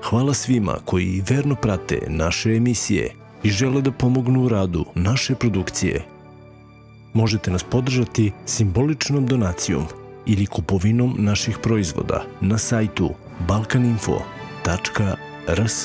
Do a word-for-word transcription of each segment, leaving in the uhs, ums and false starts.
Hvala svima koji verno prate naše emisije i žele da pomognu u radu naše produkcije. Možete nas podržati simboličnom donacijom ili kupovinom naših proizvoda na sajtu balkaninfo tačka r s.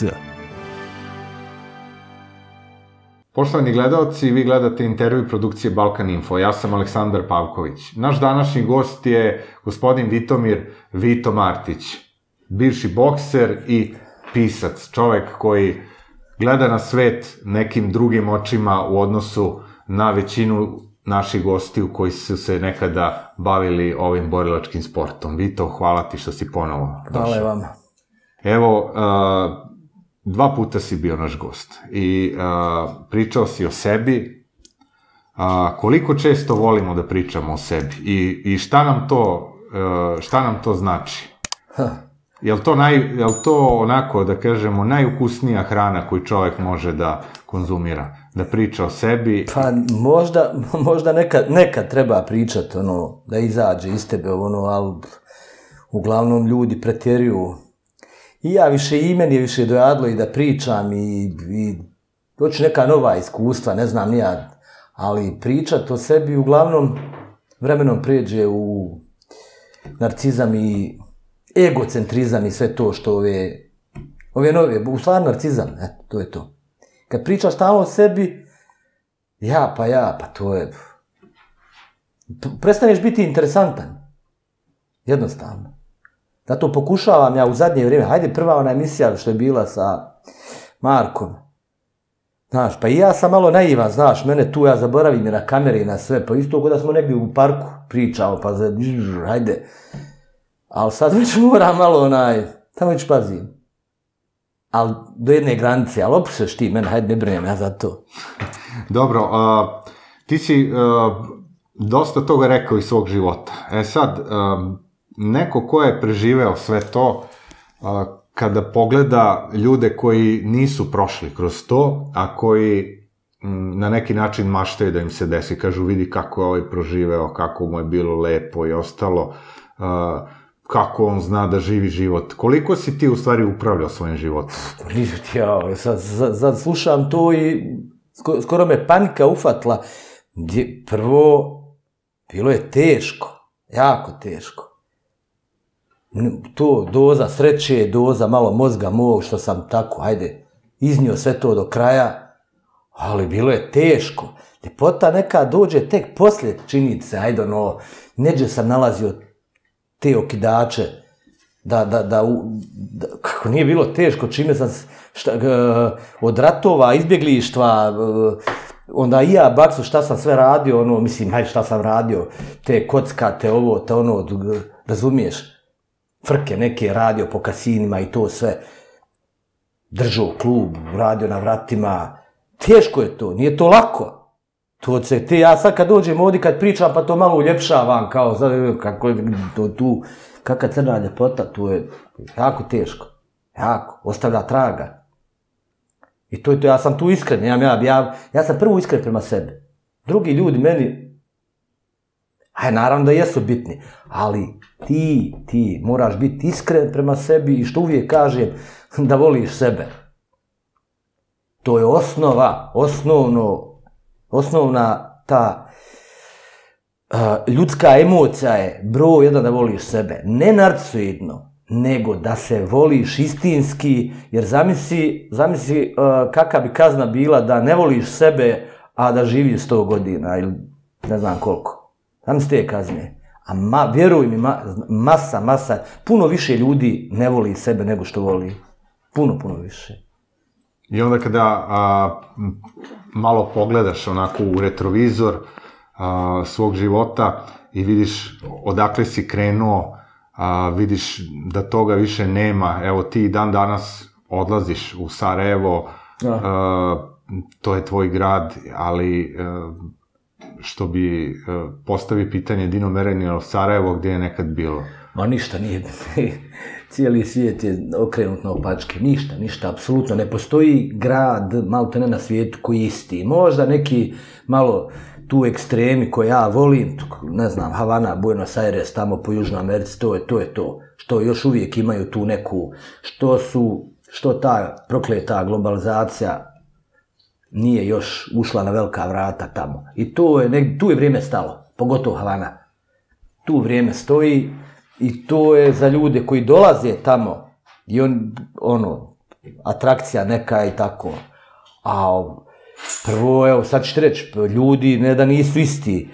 Poštovani gledalci, vi gledate intervju produkcije Balkan Info. Ja sam Aleksandar Pavković. Naš današnji gost je gospodin Vitomir Vito Martić, bivši bokser i pisac, čovek koji gleda na svet nekim drugim očima u odnosu na većinu naših gostiju koji su se nekada bavili ovim borilačkim sportom. Vito, hvala ti što si ponovo došao. Hvala vama. Evo, dva puta si bio naš gost i pričao si o sebi. Koliko često volimo da pričamo o sebi i šta nam to, šta nam to znači? Je li to, naj, je li to onako, da kažemo, najukusnija hrana koju čovjek može da konzumira? Da priča o sebi? Pa možda, možda nekad, nekad treba pričati, ono, da izađe iz tebe, ono, ali uglavnom ljudi pretjeruju. I ja više, i meni je više dojadlo i da pričam i, i doći neka nova iskustva, ne znam ni ja, ali pričati o sebi uglavnom vremenom pređe u narcizam i egocentrizam i sve to što ove, ove nove, u stvari narcizam, eto, to je to. Kad pričaš stalno o sebi, ja pa ja, pa to je, prestaneš biti interesantan, jednostavno. Zato pokušavam ja u zadnje vrijeme, hajde prva ona emisija što je bila sa Markom, znaš, pa i ja sam malo naivan, znaš, mene tu ja zaboravim i na kamere i na sve, pa isto kada smo negdje u parku pričao, pa za, hajde, ali sad već moram malo onaj, tamo već pazim. Ali do jedne granice, ali opušeš ti mene, hajde ne brinem ja za to. Dobro, uh, ti si uh, dosta toga rekao iz svog života. E sad, uh, neko ko je preživeo sve to, uh, kada pogleda ljude koji nisu prošli kroz to, a koji m, na neki način maštaju da im se desi, kažu vidi kako je ovaj proživeo, kako mu je bilo lepo i ostalo, uh, kako on zna da živi život. Koliko si ti u stvari upravljao svojim životom? Ništa ti, ja, sad, sad, sad slušam to i skoro, skoro me panika ufatla. Prvo, bilo je teško, jako teško. To doza sreće, doza malo mozga mog, što sam tako, ajde, iznio sve to do kraja, ali bilo je teško. Ljepota neka dođe tek poslije činjice, ajde ono, neđe sam nalazio te okidače, da, da, da, da, kako nije bilo teško, čime sam, šta, od ratova, izbjeglištva, onda i ja, baksu, šta sam sve radio, ono, mislim, hajde šta sam radio, te kockate, ovo, te ono, razumiješ, frke neke radio po kasinima i to sve, držao klub, radio na vratima, teško je to, nije to lako. To se, te, ja sad kad dođem ovdje, kad pričam, pa to malo uljepšavam, kao, kako je to tu, kakva crna ljepota, to je jako teško, jako, ostavlja traga. I to je to, ja sam tu iskren, ja, ja, ja, ja sam prvo iskren prema sebi. Drugi ljudi meni, aj, naravno da jesu bitni, ali ti, ti moraš biti iskren prema sebi i što uvijek kažem, da voliš sebe. To je osnova, osnovno, osnovna ta uh, ljudska emocija je broj jedan da voliš sebe. Ne narcisoidno, nego da se voliš istinski, jer zamisli, zamisli uh, kakva bi kazna bila da ne voliš sebe, a da živiš sto godina ili ne znam koliko. Zamisli te kazne. A ma, vjeruj mi, ma, masa, masa, puno više ljudi ne voli sebe nego što voli. Puno, puno više. I onda kada a, malo pogledaš onako u retrovizor a, svog života i vidiš odakle si krenuo, a, vidiš da toga više nema, evo ti dan danas odlaziš u Sarajevo, a, to je tvoj grad, ali a, što bi a, postavi pitanje Dino Merenilo Sarajevo gdje je nekad bilo? Ma ništa nije, cijeli svijet je okrenut na opačke, ništa, ništa, apsolutno, ne postoji grad, malo te ne na svijetu koji isti, možda neki malo tu ekstremi koje ja volim, ne znam, Havana, Buenos Aires, tamo po Južnoj Americi, to je to, je to, što još uvijek imaju tu neku, što su što ta prokleta globalizacija nije još ušla na velika vrata tamo. I to je, tu je vrijeme stalo, pogotovo Havana. Tu vrijeme stoji i to je za ljude koji dolaze tamo i on, ono, atrakcija neka i tako. A prvo, evo, sad ću ti reći, ljudi ne da nisu isti.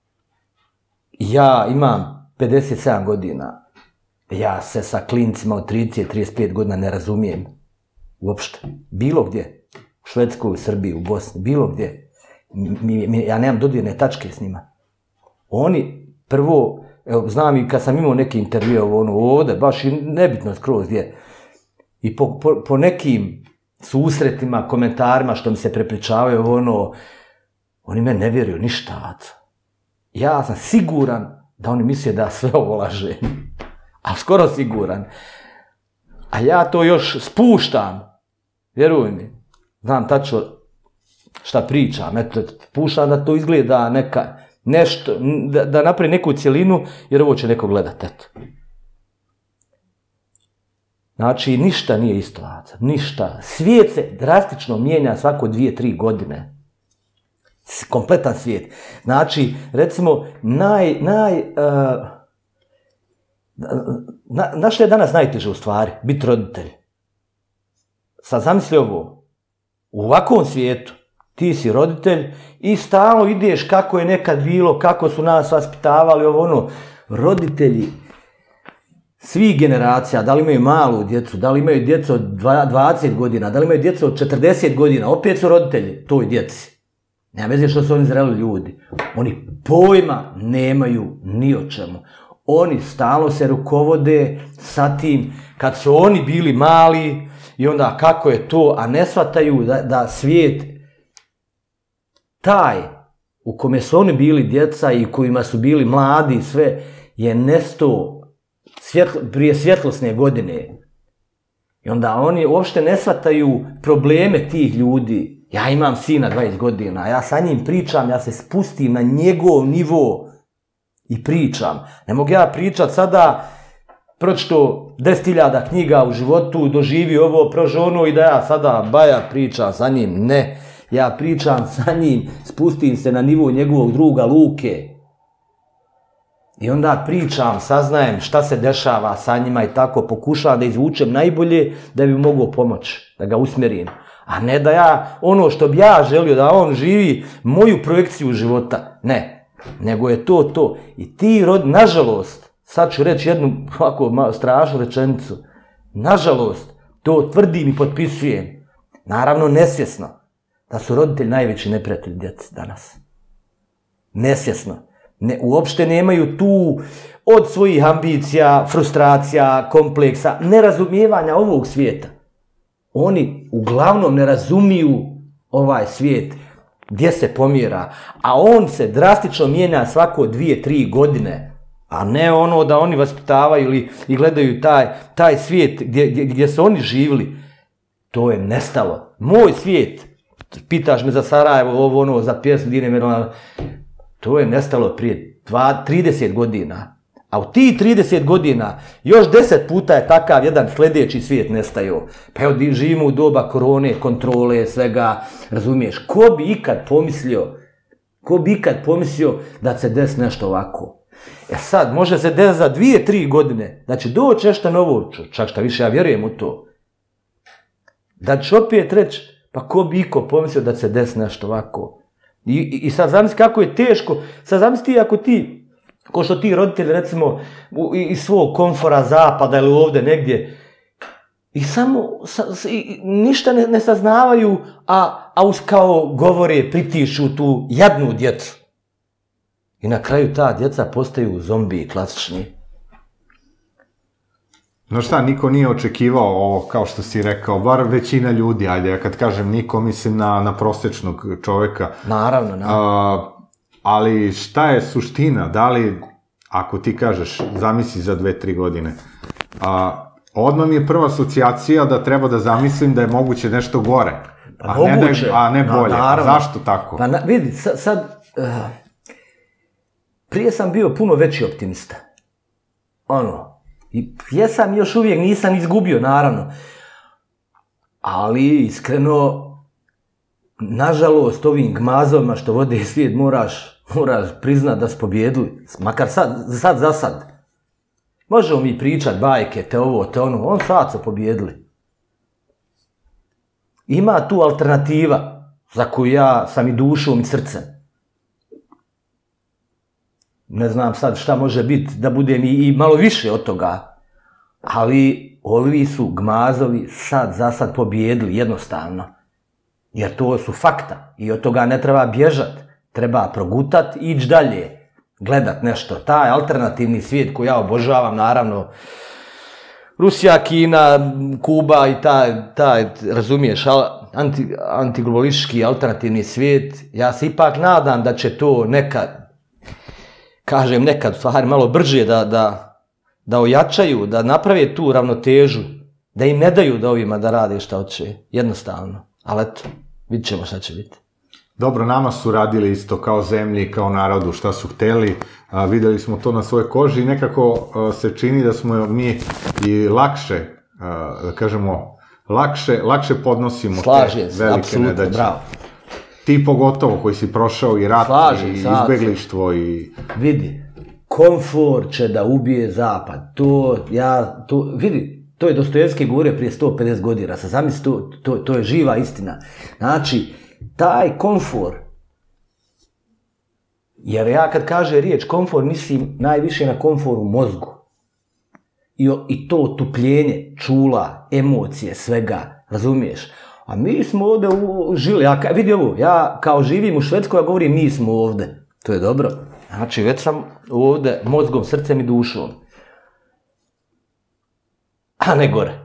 Ja imam pedeset sedam godina. Ja se sa klincima od trideset do trideset pet godina ne razumijem. Uopšte. Bilo gdje. U Švedskoj, u Srbiji, u Bosni. Bilo gdje. Mi, mi, ja nemam dodirne tačke s njima. Oni, prvo, evo, znam i kad sam imao neki intervju ono, ovdje, baš i nebitno skroz gdje. I po, po, po nekim susretima, komentarima što mi se prepričavaju, ono, oni me ne vjeruju ništa. Ja sam siguran da oni misle da sve ovo laže. A skoro siguran. A ja to još spuštam. Vjeruj mi. Znam tačno šta pričam. Eto, puštam da to izgleda neka, nešto, da, da napravi neku cjelinu, jer ovo će neko gledat. Eto. Znači, ništa nije isto, ništa. Svijet se drastično mijenja svako dvije, tri godine. Kompletan svijet. Znači, recimo, naj, naj, uh, na, na što je danas najteže u stvari? Biti roditelj. Sad zamisli ovo, u ovakvom svijetu ti si roditelj i stalno ideš kako je nekad bilo, kako su nas vaspitavali, ovo ono, roditelji svih generacija, da li imaju malu djecu, da li imaju djecu od dvadeset godina, da li imaju djecu od četrdeset godina, opet su roditelji toj djeci. Nema veze što su oni zreli ljudi. Oni pojma nemaju ni o čemu. Oni stalno se rukovode sa tim kad su oni bili mali i onda kako je to, a ne shvataju da, da svijet taj u kome su oni bili djeca i kojima su bili mladi sve je nestao svjetlo, prije svjetlosne godine. I onda oni uopšte ne shvataju probleme tih ljudi. Ja imam sina dvadeset godina, ja sa njim pričam, ja se spustim na njegov nivo i pričam. Ne mogu ja pričat sada, pročito deset hiljada knjiga u životu, doživi ovo, prožio ono i da ja sada baja pričam sa njim. Ne, ja pričam sa njim, spustim se na nivo njegovog druga Luke. I onda pričam, saznajem šta se dešava sa njima i tako pokušavam da izvučem najbolje da bi mogao pomoći, da ga usmjerim. A ne da ja, ono što bi ja želio, da on živi moju projekciju života. Ne, nego je to to. I ti, rod, nažalost, sad ću reći jednu ovako strašnu rečenicu, nažalost, to tvrdim i potpisujem, naravno nesvjesno, da su roditelji najveći neprijatelji djeci danas. Nesvjesno. Ne, uopšte nemaju tu od svojih ambicija, frustracija, kompleksa, nerazumijevanja ovog svijeta. Oni uglavnom ne razumiju ovaj svijet gdje se pomjera, a on se drastično mijenja svako dvije, tri godine, a ne ono da oni vaspitavaju ili i gledaju taj, taj svijet gdje, gdje, gdje su oni živjeli. To je nestalo. Moj svijet, pitaš me za Sarajevo, ovo ono, za pjesmu Dine Merlana, to je nestalo prije trideset godina. A u tih trideset godina još deset puta je takav jedan sljedeći svijet nestajao. Pa evo živimo u doba korone, kontrole, svega, razumiješ. Ko bi ikad pomislio, ko bi ikad pomislio da se desi nešto ovako? E sad, može se desiti za dvije, tri godine, da će doći nešto novo, čak šta više, ja vjerujem u to. Da će opet reći, pa ko bi iko pomislio da se desi nešto ovako? I, i, i sad zamisli kako je teško, sad zamisli ako ti, ko što ti roditelji recimo iz svog komfora zapada ili ovdje negdje, i samo sa, i, ništa ne, ne saznavaju, a, a uz kao govore, pritišu tu jadnu djecu. I na kraju ta djeca postaju zombiji klasični. No šta, niko nije očekivao ovo, kao što si rekao, bar većina ljudi, ajde, ja kad kažem niko, mislim na, na prosječnog čovjeka. Naravno, naravno. A, ali šta je suština, da li, ako ti kažeš, zamisli za dve, tri godine, a, odmah mi je prva asocijacija da treba da zamislim da je moguće nešto gore, pa a, moguće. Ne da je, a ne bolje. Na, a zašto tako? Pa na, vidi, sad, sad uh, prije sam bio puno veći optimista. Ono, i jesam još uvijek, nisam izgubio, naravno. ali iskreno, nažalost, ovim gmazovima što vode svijet moraš, moraš priznat da su pobjedili, makar sad, sad za sad. Možemo mi pričat bajke, te ovo, te ono, on sad su pobjedili. Ima tu alternativa za koju ja sam i dušom i srcem. Ne znam sad šta može biti da budem i, i malo više od toga, ali ovi su gmazovi sad za sad pobjedili jednostavno. Jer to su fakta i od toga ne treba bježat. Treba progutat i ići dalje. Gledat nešto. Taj alternativni svijet koji ja obožavam, naravno, Rusija, Kina, Kuba i taj, taj razumiješ, anti, antiglobalistički alternativni svijet, ja se ipak nadam da će to nekad, kažem nekad, stvari malo brže da, da, da ojačaju, da naprave tu ravnotežu, da im ne daju da ovima da rade šta hoće, jednostavno. Ali eto, vidit ćemo šta će biti. Dobro, nama su radili isto kao zemlji, kao narodu, šta su hteli, a, videli smo to na svojoj koži i nekako a, se čini da smo mi i lakše, a, da kažemo, lakše, lakše podnosimo Slažem te velike nedaće. Bravo. Ti pogotovo koji si prošao i rat, Slažem, i sad. izbeglištvo i... Vidi, komfor će da ubije zapad, to, ja, to, vidi, to je Dostojevski govorio prije sto pedeset godina, sa zamisli, to, to, to je živa istina. Znači, taj komfor, jer ja kad kaže riječ komfor, mislim najviše na komfor u mozgu. I, i to otupljenje čula, emocije, svega, razumiješ? A mi smo ovdje u, žili, ja, vidi ovo, ja kao živim u Švedskoj, ja govorim mi smo ovdje. To je dobro. Znači, već sam ovdje mozgom, srcem i dušom. A ne gore.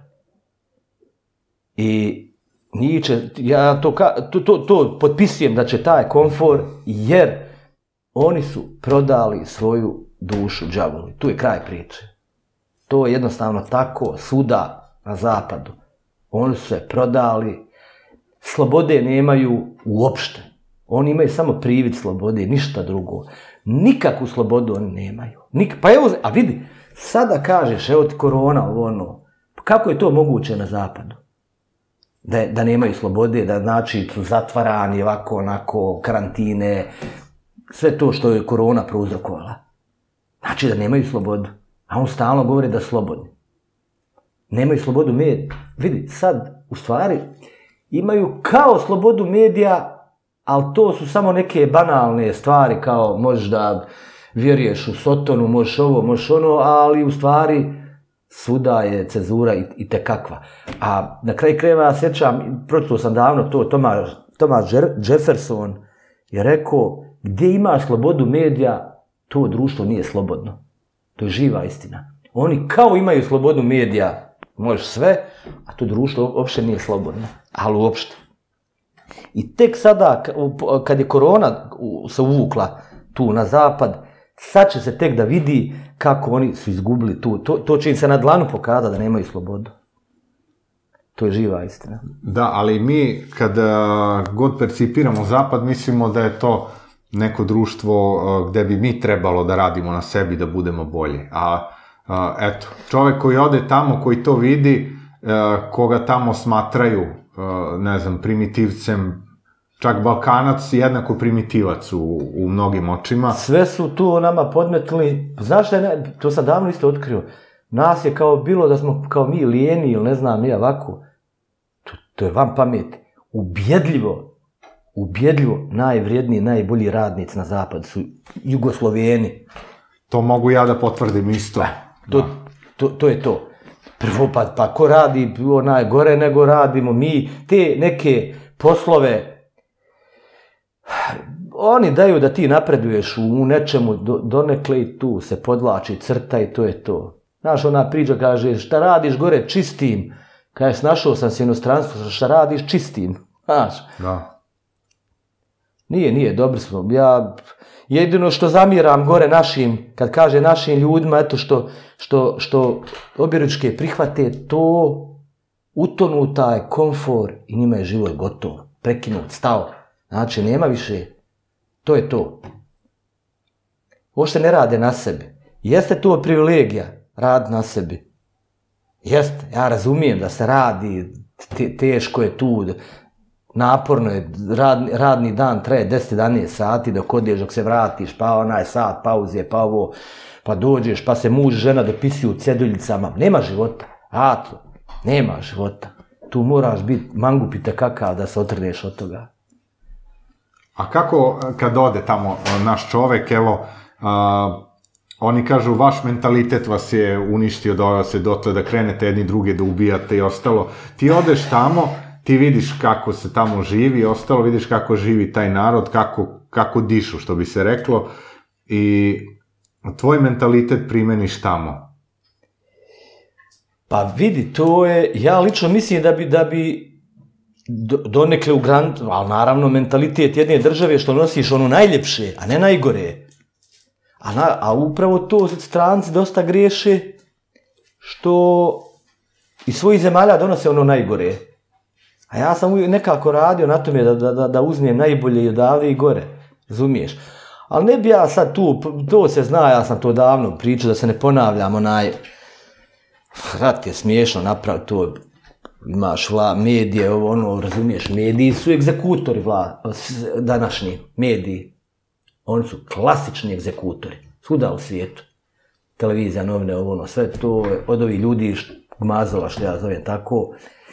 I njih će, ja to, to, to, to potpisujem da će taj komfor, jer oni su prodali svoju dušu đavolu. Tu je kraj priče. To je jednostavno tako, svuda na zapadu. Oni su se prodali, slobode nemaju uopšte. Oni imaju samo privid slobode, ništa drugo. Nikakvu slobodu oni nemaju. Nik, pa evo, a vidi, sada kažeš, evo ti korona, ovo ono, kako je to moguće na zapadu? Da, da nemaju slobode, da znači su zatvarani, ovako, onako, karantine, sve to što je korona prouzrokovala. Znači da nemaju slobodu. A on stalno govori da slobodni. Nemaju slobodu medija. Vidi, sad, u stvari, imaju kao slobodu medija, ali to su samo neke banalne stvari, kao možeš da vjeruješ u Sotonu, možeš ovo, možeš ono, ali u stvari svuda je cenzura i, i tekakva. A na kraju krajeva ja sjećam, pročitao sam davno to, Thomas, Thomas Jefferson je rekao, gdje ima slobodu medija, to društvo nije slobodno. To je živa istina. Oni kao imaju slobodu medija, možeš sve, a to društvo uopšte nije slobodno. Ali uopšte. I tek sada, kad je korona se uvukla tu na zapad, sad će se tek da vidi kako oni su izgubili tu. To, to će im se na dlanu pokazati da nemaju slobodu. To je živa istina. Da, ali mi kada god percipiramo zapad, mislimo da je to neko društvo gde bi mi trebalo da radimo na sebi, da budemo bolji. A, a eto, čovek koji ode tamo, koji to vidi, koga tamo smatraju, ne znam, primitivcem, čak Balkanac jednako primitivac u, u mnogim očima. Sve su tu nama podmetili, znaš šta je, to sam davno isto otkrio, nas je kao bilo da smo kao mi lijeni ili ne znam, mi ovako, to, to je van pameti, ubjedljivo, ubjedljivo najvrijedniji, najbolji radnici na zapadu su Jugosloveni. To mogu ja da potvrdim isto. To, to, to je to. Prvo, pa, pa ko radi najgore nego radimo mi, te neke poslove, oni daju da ti napreduješ u nečemu, do, donekle i tu se podlači crta i to je to. Znaš, ona priča kaže, šta radiš gore čistim, kaže, snašao sam se inostranstvo, šta radiš čistim, znaš. Da. Nije, nije, dobri smo, ja... Jedino što zamjeram gore našim, kad kaže našim ljudima, eto što, što, što objeručke prihvate, to utonu taj komfor i njima je život gotov, prekinut, stao. Znači, nema više. To je to. Uopšte ne rade na sebi. Jeste to privilegija, rad na sebi. Jeste, ja razumijem da se radi te, teško je tu, naporno je, radni, radni dan traje deset do jedanaest sati dok odeš, dok se vratiš, pa onaj sat pauze, pa ovo, pa dođeš, pa se muž i žena dopisuju ceduljicama. Nema života, Ato, nema života. Tu moraš biti mangupite kakav da se otrneš od toga. A kako kad ode tamo naš čovek, evo, a, oni kažu vaš mentalitet vas je uništio, doveo se do to da krenete jedni druge da ubijate i ostalo. Ti odeš tamo, ti vidiš kako se tamo živi i ostalo, vidiš kako živi taj narod, kako, kako dišu, što bi se reklo, i tvoj mentalitet primeniš tamo. Pa vidi, to je, ja lično mislim da bi, da bi donekle u granicu, ali naravno mentalitet jedne države što nosiš ono najljepše, a ne najgore. A, na, a upravo to stranci dosta griješe što iz svojih zemalja donose ono najgore. A ja sam nekako radio na tome da, da, da uzmem najbolje i odavde i gore, razumiješ? Ali ne bi ja sad tu, to se zna, ja sam to davno pričao, da se ne ponavljam, onaj, rat je smiješno napraviti to, imaš vla, medije, ovo, ono, razumiješ, mediji su egzekutori vla, današnji mediji. Oni su klasični egzekutori, svuda u svijetu. Televizija, novine, ovo, ono, sve to od ovih ljudi, gmazova, što ja zovem tako.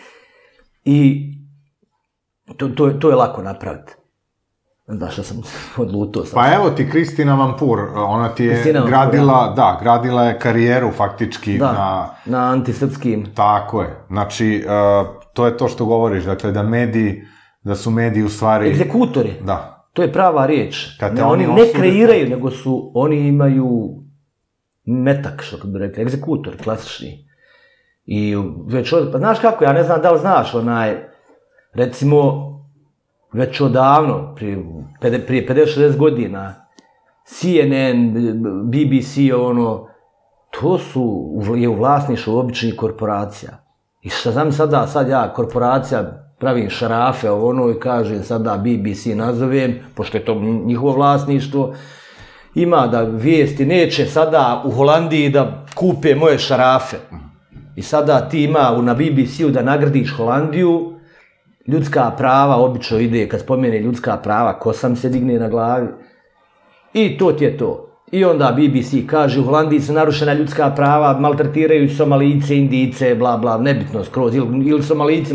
I to, to, to je lako napraviti. Da, što sam odlutao. Sam. Pa evo ti Kristina Vampur, ona ti je Kristina gradila, Vampur, ja. da, gradila je karijeru faktički da, na... na antisrpskim. Tako je. Znači, uh, to je to što govoriš, dakle, da mediji, da su mediji u stvari... Egzekutori. Da. To je prava riječ. Ne, oni oni ne osude... kreiraju, nego su, oni imaju metak, što bi rekli, egzekutori, klasični. I već od, pa znaš kako, ja ne znam da li znaš, onaj, recimo, već odavno, prije, prije pedeset šezdeset godina, C N N, B B C, ono, to su, je u vlasništvu običnih korporacija. I šta znam sada, sad ja, korporacija, pravim šarafe, ono, i kažem sada B B C nazovem, pošto je to njihovo vlasništvo, ima da vijesti neće sada u Holandiji da kupe moje šarafe. I sada ti ima na B B C-u da nagradiš Holandiju, ljudska prava, obično ide, kad spomene ljudska prava, kosam se digne na glavi. I to ti je to. I onda B B C kaže, u Holandiji su narušena ljudska prava, maltretiraju Somalice, Indice, bla bla, nebitno skroz, ili, ili Somalici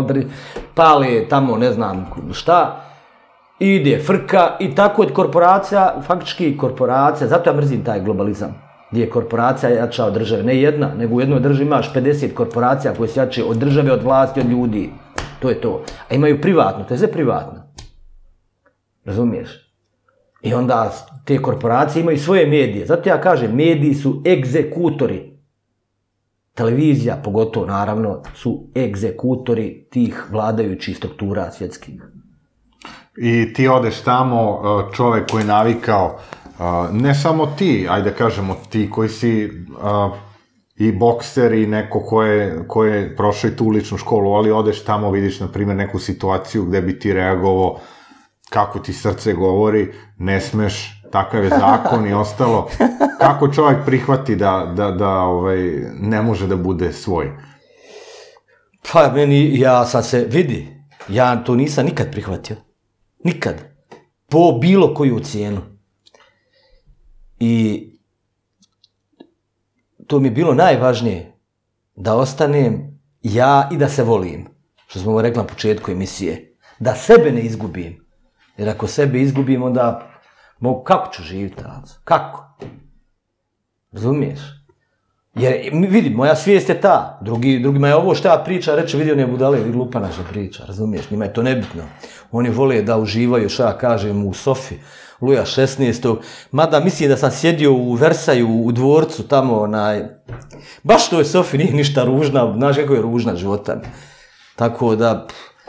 pale tamo, ne znam šta. I ide frka i tako je korporacija, faktički korporacija, zato ja mrzim taj globalizam, gdje je korporacija jača od države. Ne jedna, nego u jednoj državi imaš pedeset korporacija koje se jače od države, od vlasti, od ljudi. To je to. A imaju privatno, to je sve privatno. Razumiješ? I onda te korporacije imaju svoje medije. Zato ja kažem, mediji su egzekutori. Televizija, pogotovo, naravno, su egzekutori tih vladajućih struktura svjetskih. I ti odeš tamo, čovek koji je navikao, ne samo ti, ajde da kažemo, ti koji si i bokser i neko ko je, ko je prošao i tu uličnu školu, ali odeš tamo, vidiš, na primjer, neku situaciju gde bi ti reagovao, kako ti srce govori, ne smeš, takav je zakon i ostalo. Kako čovjek prihvati da, da, da ovaj, ne može da bude svoj? Pa meni, ja sad se vidi, ja to nisam nikad prihvatio. Nikad. Po bilo koju cijenu. I to mi je bilo najvažnije, da ostanem ja i da se volim. Što smo rekli na početku emisije. Da sebe ne izgubim. Jer ako sebe izgubim, onda mogu, kako ću živjeti? Kako? Razumiješ? Jer, vidi, moja svijest je ta. Drugi, drugima je ovo što ja pričam, reče, vidi, on je budale, vidi, lupana što priča, razumiješ? Njima je to nebitno. Oni vole da uživaju, što ja kažem, u sofi, Luja šesnaestog. Mada mislim da sam sjedio u Versaju, u dvorcu, tamo, onaj... Baš to je sofi, nije ništa ružna, znaš kako je ružna života. Tako da...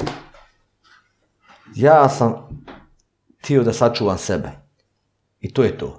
Ja sam htio da sačuvam sebe. I to je to.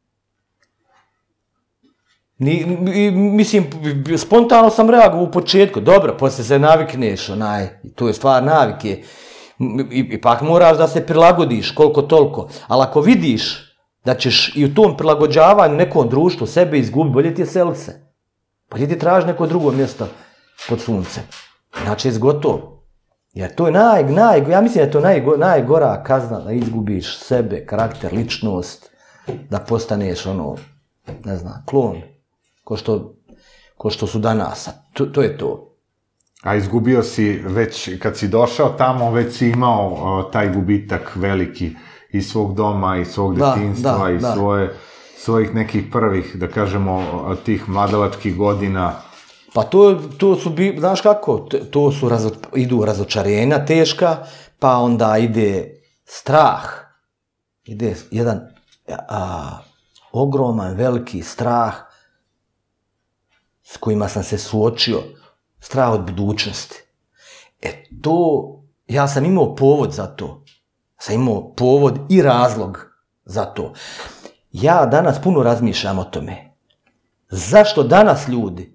Ni, mislim, spontano sam reagovao u početku, dobro, poslije se navikneš, onaj, to je stvar navike, I, ipak moraš da se prilagodiš koliko toliko, ali ako vidiš da ćeš i u tom prilagođavanju nekom društvu sebe izgubiti, bolje ti je selit se, bolje ti traži neko drugo mjesto pod suncem, Znači je gotovo. Jer to je naj, naj, ja mislim da je to naj, najgora kazna da izgubiš sebe, karakter, ličnost, da postaneš ono, ne znam, klon, ko što, ko što su danas. To, to je to. A izgubio si već, kad si došao tamo, već si imao uh, taj gubitak veliki iz svog doma, iz svog da, detinjstva, da, iz da. svoje, svojih nekih prvih, da kažemo, tih mladalačkih godina. Pa to, to su, znaš kako, to su, razo, idu razočarenja teška, pa onda ide strah, ide jedan a, ogroman, veliki strah s kojima sam se suočio, strah od budućnosti. E to, ja sam imao povod za to, sam imao povod i razlog za to. Ja danas puno razmišljam o tome. Zašto danas ljudi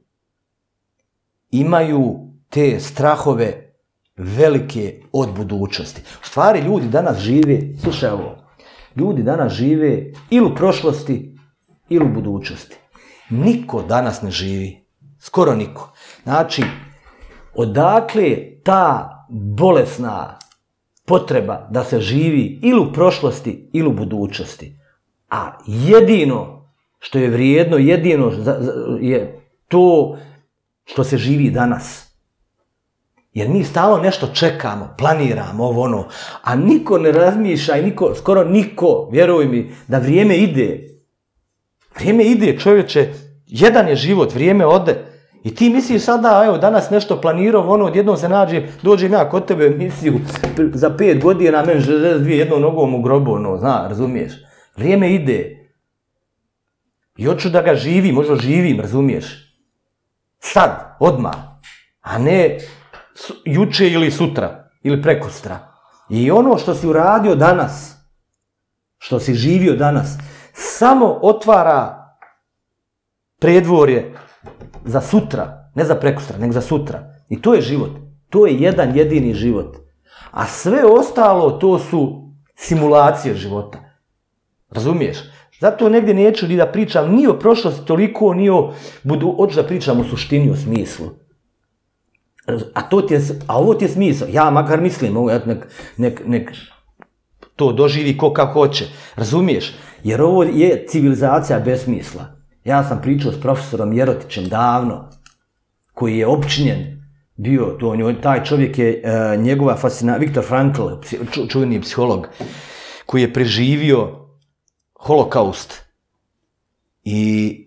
imaju te strahove velike od budućnosti? U stvari ljudi danas žive, slušaj ovo, ljudi danas žive ili u prošlosti ili u budućnosti. Niko danas ne živi, skoro niko. Znači, odakle ta bolesna potreba da se živi ili u prošlosti ili u budućnosti? A jedino što je vrijedno, jedino je to što se živi danas. Jer mi stalno nešto čekamo, planiramo, ovo ono, a niko ne razmišlja i niko, skoro niko, vjeruj mi, da vrijeme ide. Vrijeme ide, čovječe, jedan je život, vrijeme ode. I ti misliš sada, evo, danas nešto planirao, ono, odjednom se nađem, dođem ja kod tebe u emisiju, za pet godina, meni šezdeset dvije jednom nogom u grobu, ono, zna, razumiješ? Vrijeme ide. I hoću da ga živim, možda živim, razumiješ? Sad, odmah, a ne juče ili sutra, ili prekostra. I ono što si uradio danas, što si živio danas, samo otvara predvorje za sutra, ne za prekostra, nego za sutra. I to je život. To je jedan jedini život. A sve ostalo, to su simulacije života. Razumiješ? Zato negdje neću ni da pričam ni o prošlosti toliko, ni o budu, hoću da pričam o suštini, o smislu. A, to ti je, a ovo ti je smisao. Ja makar mislim, ovo, nek, nek, nek to doživi ko kako hoće. Razumiješ? Jer ovo je civilizacija bez smisla. Ja sam pričao s profesorom Jerotićem davno, koji je opčinjen bio, to, taj čovjek je uh, njegova fascinacija, Viktor Frankl, ču, čuveni psiholog, koji je preživio holokaust i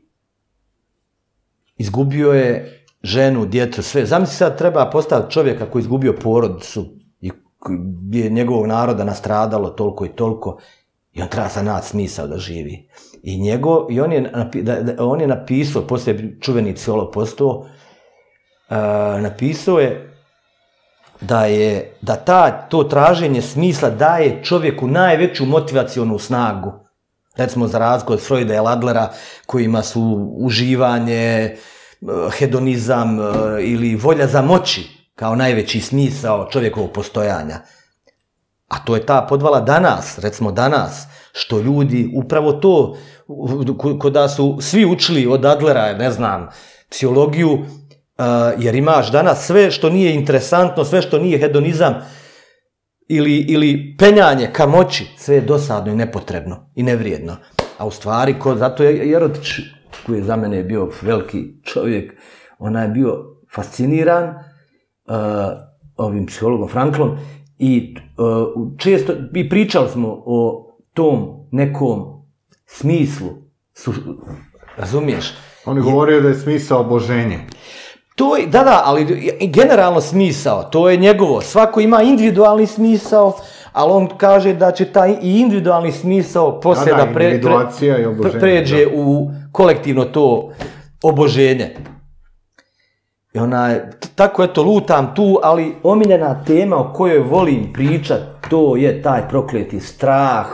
izgubio je ženu, djecu, sve. Zamisli sad treba postaviti čovjeka koji je izgubio porodicu i gdje je njegovog naroda nastradalo toliko i toliko i on treba sad naći smisao da živi. I, njegov, i on, je, da, da, on je napisao, poslije čuveni psiholog postao, uh, napisao je da je da ta, to traženje smisla daje čovjeku najveću motivacionu snagu. Recimo za razliku od Freuda i Adlera, kojima su uživanje, hedonizam ili volja za moći kao najveći smisao čovjekovog postojanja. A to je ta podvala danas, recimo danas, što ljudi upravo to, kada su svi učili od Adlera, ne znam, psihologiju, jer imaš danas sve što nije interesantno, sve što nije hedonizam, Ili, ili penjanje ka moći, sve je dosadno i nepotrebno i nevrijedno. A u stvari, ko, zato je Jerotić, koji je za mene bio veliki čovjek, ona je bio fasciniran uh, ovim psihologom Franklom i uh, često, i pričali smo o tom nekom smislu, su, razumiješ? On je govorio da je smisao oboženje. To je, da, da, ali generalno smisao, to je njegovo. Svako ima individualni smisao, ali on kaže da će taj i individualni smisao poslije da, da, da pre, pre, pređe da. u kolektivno to oboženje. I ona, tako eto, lutam tu, ali omiljena tema o kojoj volim pričat, to je taj prokleti strah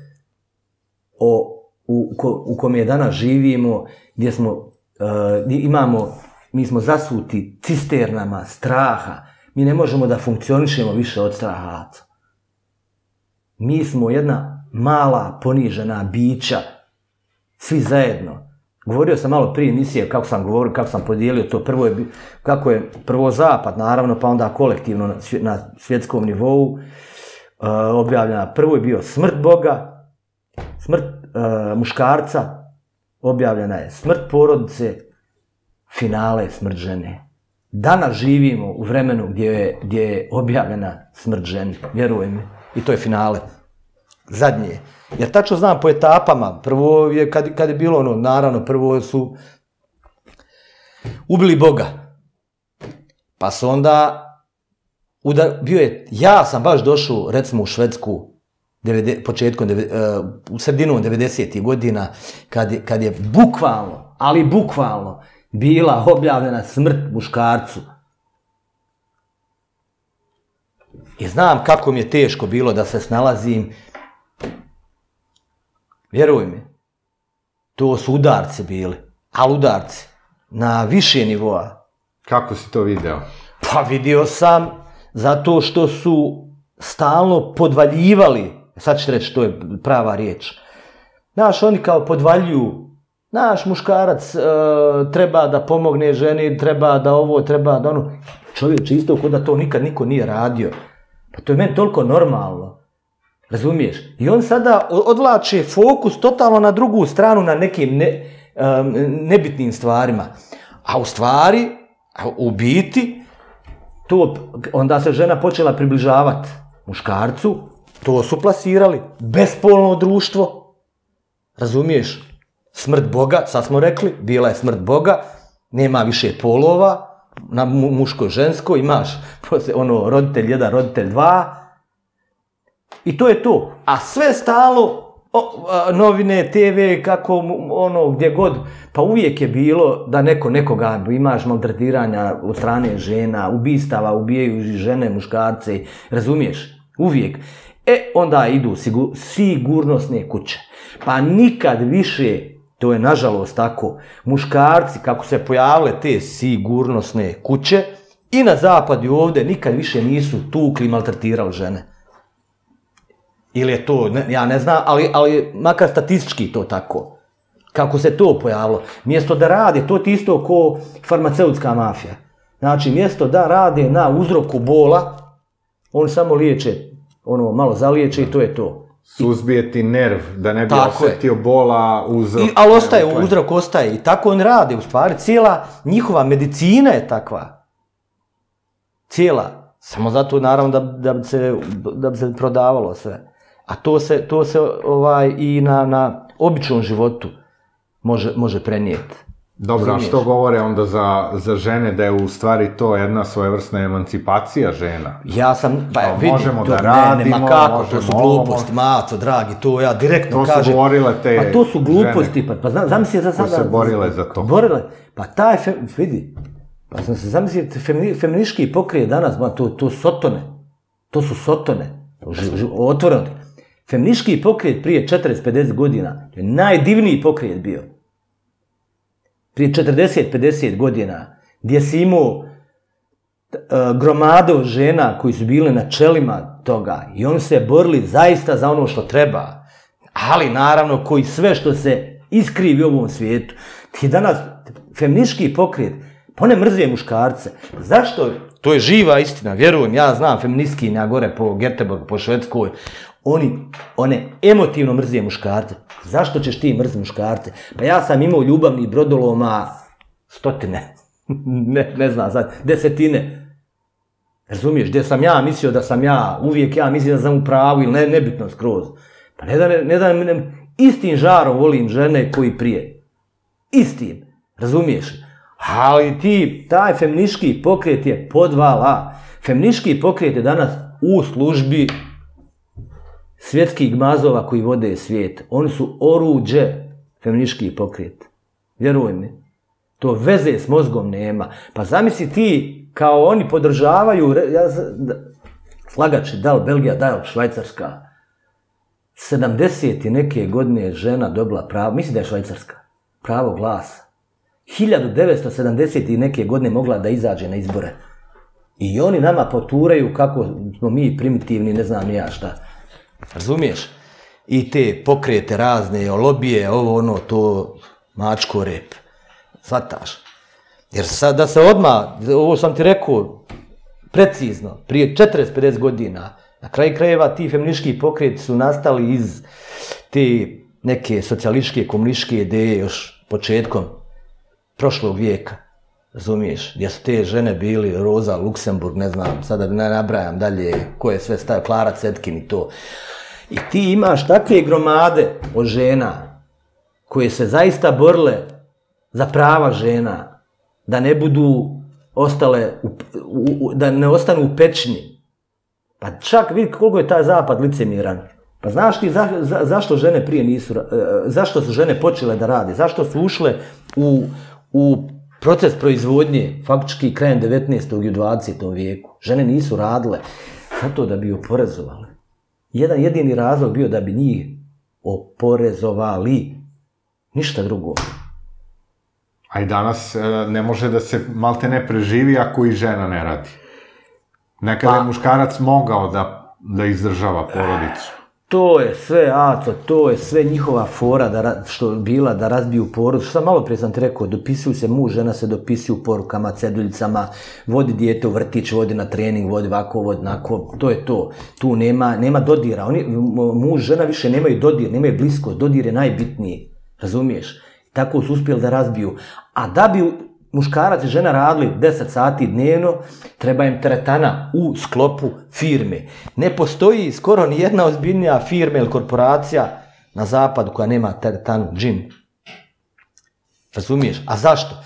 o, u, u kome je danas živimo, gdje smo, uh, imamo... Mi smo zasuti cisternama straha. Mi ne možemo da funkcionišemo više od straha. Mi smo jedna mala, ponižena bića. Svi zajedno. Govorio sam malo prije emisije kako sam govorio, kako sam podijelio to. Prvo je, kako je prvo zapad, naravno, pa onda kolektivno na, svj na svjetskom nivou uh, objavljena. Prvo je bio smrt Boga, smrt uh, muškarca, objavljena je smrt porodice, finale je smrt žene. Danas živimo u vremenu gdje je, gdje je objavljena smrt žene, vjeruj mi. I to je finale. Zadnje. Jer tačno znam po etapama. Prvo je, kad, kad je bilo ono, naravno, prvo su ubili Boga. Pa su onda, udar, bio je, ja sam baš došao, recimo, u Švedsku, devede, početkom, uh, u sredinom devedesetih godina, kad je, kad je bukvalno, ali bukvalno, bila objavljena smrt muškarcu. I znam kako mi je teško bilo da se snalazim. Vjeruj mi, to su udarci bili, ali udarci na više nivoa. Kako si to video? Pa vidio sam zato što su stalno podvaljivali, sad ću reći, to je prava riječ. Znaš, oni kao podvaljuju, naš muškarac e, treba da pomogne ženi, treba da ovo, treba da ono. Čovječ, isto kod da to nikad niko nije radio. Pa to je meni toliko normalno. Razumiješ? I on sada odvlače fokus totalno na drugu stranu, na nekim ne, um, nebitnim stvarima. A u stvari, u biti, to, onda se žena počela približavati muškarcu, to su plasirali, bespolno društvo. Razumiješ? Smrt Boga, sad smo rekli, bila je smrt Boga, nema više polova, na mu, muško, žensko, imaš ono, roditelj jedan, roditelj dva, i to je to. A sve stalo, o, a, novine, te ve, kako, ono, gdje god, pa uvijek je bilo da neko nekoga, imaš maltretiranja od strane žena, ubistava, ubijaju žene, muškarce, razumiješ? Uvijek. E, onda idu sigur, sigurnosne kuće. Pa nikad više, to je nažalost tako, muškarci, kako se pojavile te sigurnosne kuće, i na zapadu ovdje nikad više nisu tukli i maltretirali žene. Ili je to, ne, ja ne znam, ali, ali makar statistički to tako. Kako se to pojavilo. Mjesto da rade, to ti isto ko farmaceutska mafija. Znači, mjesto da rade na uzroku bola, oni samo liječe, ono, malo zaliječe i to je to. Suzbijeti nerv, da ne bi osjetio bola, uzrok. I, ali ostaje, uzrok ostaje. I tako on rade, u stvari, cijela njihova medicina je takva. Cijela. Samo zato, naravno, da, da, bi, se, da bi se prodavalo sve. A to se, to se ovaj, i na, na običnom životu može, može prenijeti. Dobro, a što govore onda za, za žene da je u stvari to jedna svojevrsna emancipacija žena? Ja sam, pa no, vidim, možemo to, da radimo, ne, ma kako, možemo, to su gluposti, maco, dragi, to ja direktno to kažem. To su govorile te Pa to su gluposti, žene, pa, pa zamisli za sada. Ko se borile za to. Borile, pa taj, fe, vidi, pa sam se zamisli, femini, feminiški pokret danas, ma, to, to sotone, to su sotone, otvoreno. Feminiški pokret prije četrdeset pedeset godina je najdivniji pokret bio. Prije četrdeset pedeset godina, gdje si imao uh, gromadu žena koji su bile na čelima toga i oni se borili zaista za ono što treba, ali naravno koji sve što se iskrivi u ovom svijetu. Ti danas, feminiški pokret, pa one mrze muškarce. Zašto? To je živa istina, vjerujem, ja znam feministkinja gore po Göteborgu, po Švedskoj. Oni, one emotivno mrze muškarce. Zašto ćeš ti mrziti muškarce? Pa ja sam imao ljubavnih brodoloma stotine, ne, ne znam sad, desetine. Razumiješ, gdje sam ja mislio da sam ja, uvijek ja mislim da sam u pravu ili ne, nebitno skroz. Pa ne da, ne, ne da ne, istim žarom volim žene koji prije. Istim, razumiješ? Ali ti, taj feminiški pokret je podvala. Feminiški pokret je danas u službi svjetskih gmazova koji vode svijet. Oni su oruđe, feminiški pokret. Vjeruj mi. To veze s mozgom nema. Pa zamisli ti, kao oni podržavaju, ja, slagači, da li Belgija, da li Švajcarska, sedamdeset i neke godine žena dobila pravo, mislim da je Švajcarska, pravo glasa. hiljadu devetsto sedamdeset i neke godine mogla da izađe na izbore. I oni nama poturaju kako smo mi primitivni, ne znam ja šta. Razumiješ? I te pokrete razne, lobije, ovo ono, to, mačko rep. Svataš. Jer sad da se odmah, ovo sam ti rekao, precizno, prije četrdeset pedeset godina, na kraju krajeva ti feministički pokreti su nastali iz te neke socijalističke, komunističke ideje još početkom prošlog vijeka, razumiješ, gdje su te žene bili, Roza Luksemburg, ne znam, sada ne nabrajam dalje, ko je sve stavio, Klara Cetkin i to. I ti imaš takve gromade od žena koje se zaista borile za prava žena, da ne budu ostale, u, u, da ne ostanu u pećini. Pa čak vidi koliko je taj zapad licemiran. Pa znaš ti za, za, zašto žene prije nisu, zašto su žene počele da rade, zašto su ušle u, u proces proizvodnje, faktički krajem devetnaestog i u dvadesetom vijeku. Žene nisu radile zato da bi oporezovali. Jedan jedini razlog bio da bi njih oporezovali. Ništa drugo. A i danas ne može da se malte ne preživi ako i žena ne radi. Nekada pa, je muškarac mogao da, da izdržava porodicu. To je sve, Aco, to je sve njihova fora da, što je bila da razbiju porodicu. Šta malo prije sam ti rekao, dopisuju se muž, žena se dopisuju porukama, ceduljicama, vodi dijete u vrtić, vodi na trening, vodi ovako, vodi onako, to je to. Tu nema, nema dodira. Oni, muž, žena više nemaju dodir, nemaju bliskost, dodir je najbitniji, razumiješ? Tako su uspjeli da razbiju. A da bi muškarac i žena radili deset sati dnevno, treba im teretana u sklopu firme. Ne postoji skoro ni jedna ozbiljnija firma ili korporacija na zapadu koja nema teretanu, džim. Razumiješ? A zašto?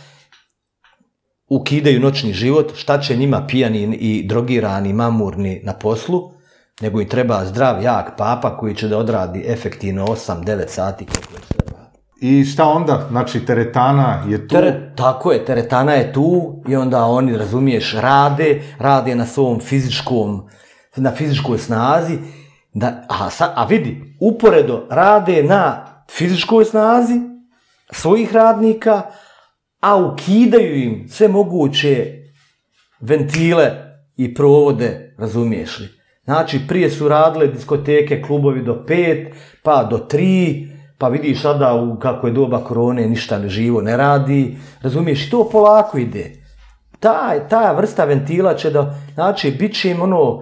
Ukidaju noćni život, šta će njima pijani i drogirani, mamurni na poslu, nego im treba zdrav, jak papa koji će da odradi efektivno osam devet sati koliko već treba. I šta onda? Znači, teretana je tu? Tere, tako je, teretana je tu i onda oni, razumiješ, rade, rade na svom fizičkom, na fizičkoj snazi, da, a, sa, a vidi, uporedo rade na fizičkoj snazi svojih radnika, a ukidaju im sve moguće ventile i provode, razumiješ li? Znači, prije su radile diskoteke, klubovi do pet, pa do tri, pa vidiš sada u kako je doba korone, ništa živo ne radi, razumiješ, to polako ide. Ta, ta vrsta ventila će da, znači, bit će im ono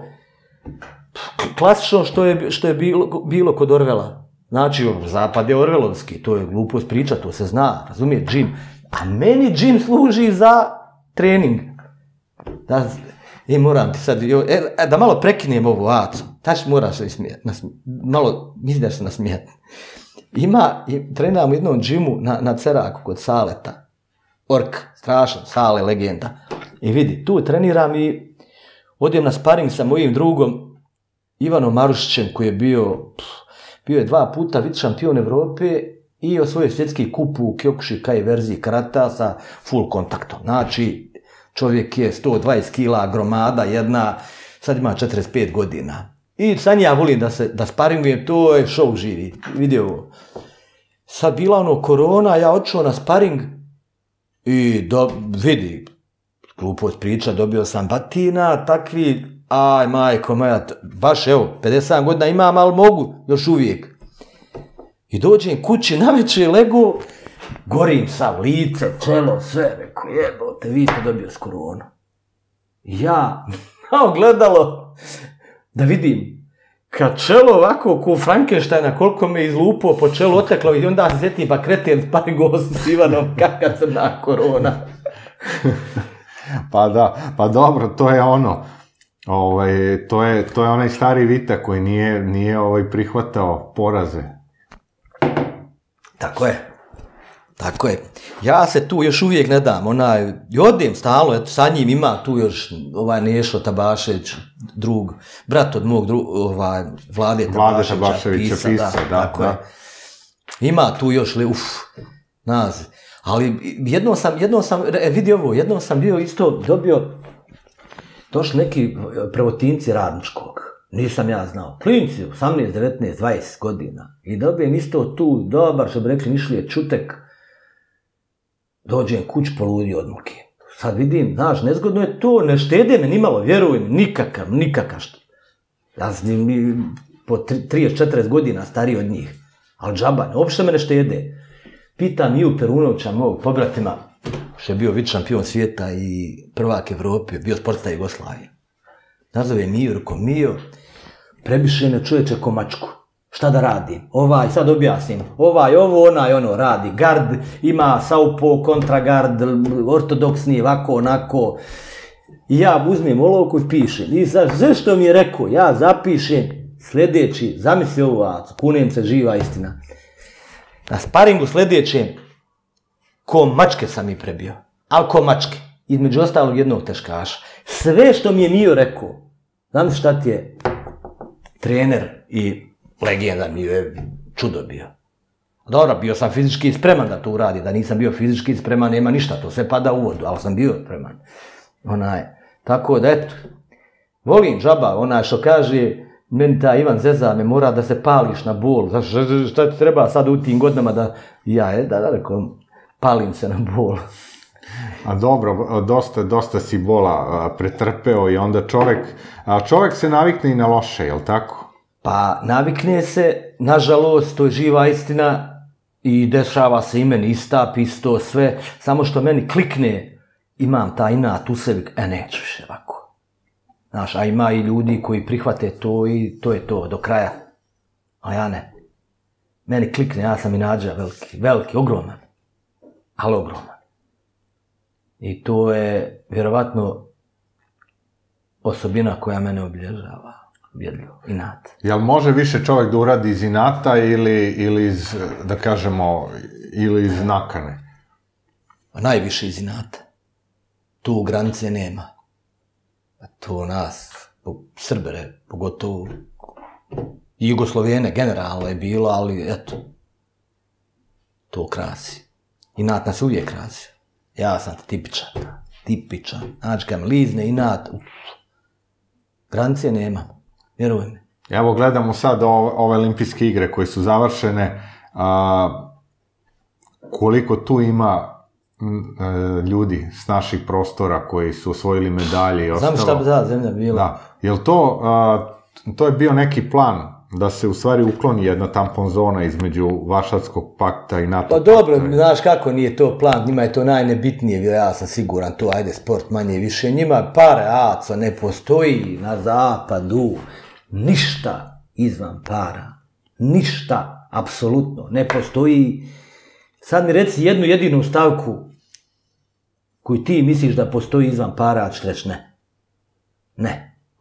klasično što je, što je bilo, bilo kod Orvela. Znači, zapad je orvelovski, to je glupost priča, to se zna, razumije, džim. A meni džim služi za trening. Da, e, moram ti sad, e, da malo prekinem ovu Aco, tač moraš se ismijeti, malo, mislim da se nasmijeti. Ima, treniramo u jednom džimu na, na Ceraku kod Saleta. Ork, strašan, Sale, legenda. I vidi, tu treniram i odem na sparing sa mojim drugom Ivanom Marušićem koji je bio, pff, bio je dva puta vice šampion Evrope i osvojio svjetski kup u Kyokushikai verziji karata sa full kontaktom. Znači, čovjek je sto dvadeset kila, gromada jedna, sad ima četrdeset pet godina. I sad ja volim da se da sparingujem, to je show živi, vidio ovo. Sad bila ono korona, ja odšao na sparing i do, vidi, glupost priča, dobio sam batina, takvi, aj majko moja, baš evo, pedeset sedam godina imam, ali mogu, još uvijek. I dođem kući, navečer lego, gorim sav, lice, čelo, sve, reko, jebote, vi ste dobio s koronu. Ja, malo gledalo, da vidim, kad čelo ovako ko Frankensteina, koliko me izlupao po čelu, oteklo i onda se sjetim pa kreten sparingovao s Ivanom kakva crna korona. Pa da, pa dobro, to je ono, ovaj, to je, to je onaj stari Vita koji nije, nije ovaj, prihvatao poraze. Tako je. Tako je. Ja se tu još uvijek ne dam, onaj, odem stalno, eto, sa njim ima tu još ovaj Nešo Tabašević, drug, brat od mog drug, ovaj, Vlade Tabaševića, Vlade Tabaševića pisa, pisa, da, da, tako da. Je. Ima tu još, uf, naziv. Ali jednom sam, jednom sam, e, vidi ovo, jednom sam bio isto, dobio, došli neki prvotinci radničkog, nisam ja znao, klinci, osamnaest, devetnaest, dvadeset godina, i dobijem isto tu, dobar, što bi rekli, Nišlije Čutek, dođem kuć poludi od muke. Sad vidim, znaš, nezgodno je to, ne štede me nimalo, vjerujem, nikakav, nikakav što. Ja sam po trideset četrdeset godina stariji od njih, ali džaba, uopšte me ne štede. Pita Miju Perunovića, mog pobratima, što je bio vice šampion svijeta i prvak Evrope, bio sportista Jugoslavije. Nazove Miju, reko, Mijo, prebiše me čovječe ko mačku. Šta da radim? Ovaj, sad objasnim, ovaj, ovo, onaj, ono, radi. Gard ima saupo, kontragard, ortodoksni, ovako, onako. I ja uzmem olovku i pišem. I sad, sve što mi je rekao, ja zapišem sljedeći, zamisli ovo, kunem se, živa istina. Na sparingu sljedećem, ko mačke sam mi prebio. Ali ko mačke. Između ostalog jednog teškaša. Sve što mi je Mio rekao, znam šta ti je trener i legenda mi je čudo bio. Dobro, bio sam fizički spreman da to uradi, da nisam bio fizički spreman, nema ništa, to sve pada u vodu, ali sam bio spreman. Onaj, tako da, eto, volim džaba, onaj što kaže, meni ta Ivan zeza me mora da se pališ na bol, znaš, šta ti treba sad u tim godinama da, ja, je, da, da, rekao, palim se na bol. A dobro, dosta, dosta si bola pretrpeo i onda čovek, čovek se navikne i na loše, je li tako? Pa navikne se, nažalost, to je živa istina i dešava se i meni istap, isto sve, samo što meni klikne, imam taj inat u sebi, e neću više ovako. Znaš, a ima i ljudi koji prihvate to i to je to, do kraja. A ja ne. Meni klikne, ja sam inađa veliki, veliki, ogroman, ali ogroman. I to je vjerovatno osobina koja mene obilježava. Vjedljivo, inat. Jel može više čovjek da uradi iz inata ili, ili iz, da kažemo, ili iz nakane? Najviše iz inata. Tu granice nema. To nas, Srbere, pogotovo i Jugoslovene generalno je bilo, ali eto, to krasi. Inat nas uvijek krasi. Ja sam tipičan, tipičan. Znači, kad me lizne inat, uf, granice nema. Vjeruj mi. Evo gledamo sad ove, ove olimpijske igre koje su završene. A, koliko tu ima m, ljudi s naših prostora koji su osvojili medalje i ostalo. Znam šta bi ta zemlja bila. Da. Jel to, a, to je bio neki plan da se u stvari ukloni jedna tampon zona između Varšavskog pakta i NATO pakta? Pa dobro, znaš kako nije to plan, njima je to najnebitnije, ja sam siguran, to ajde sport manje i više, njima pare, aco, ne postoji na zapadu ništa izvan para, ništa, apsolutno, ne postoji. Sad mi reci jednu jedinu stavku koju ti misliš da postoji izvan para, a ćeš reći ne. Ne.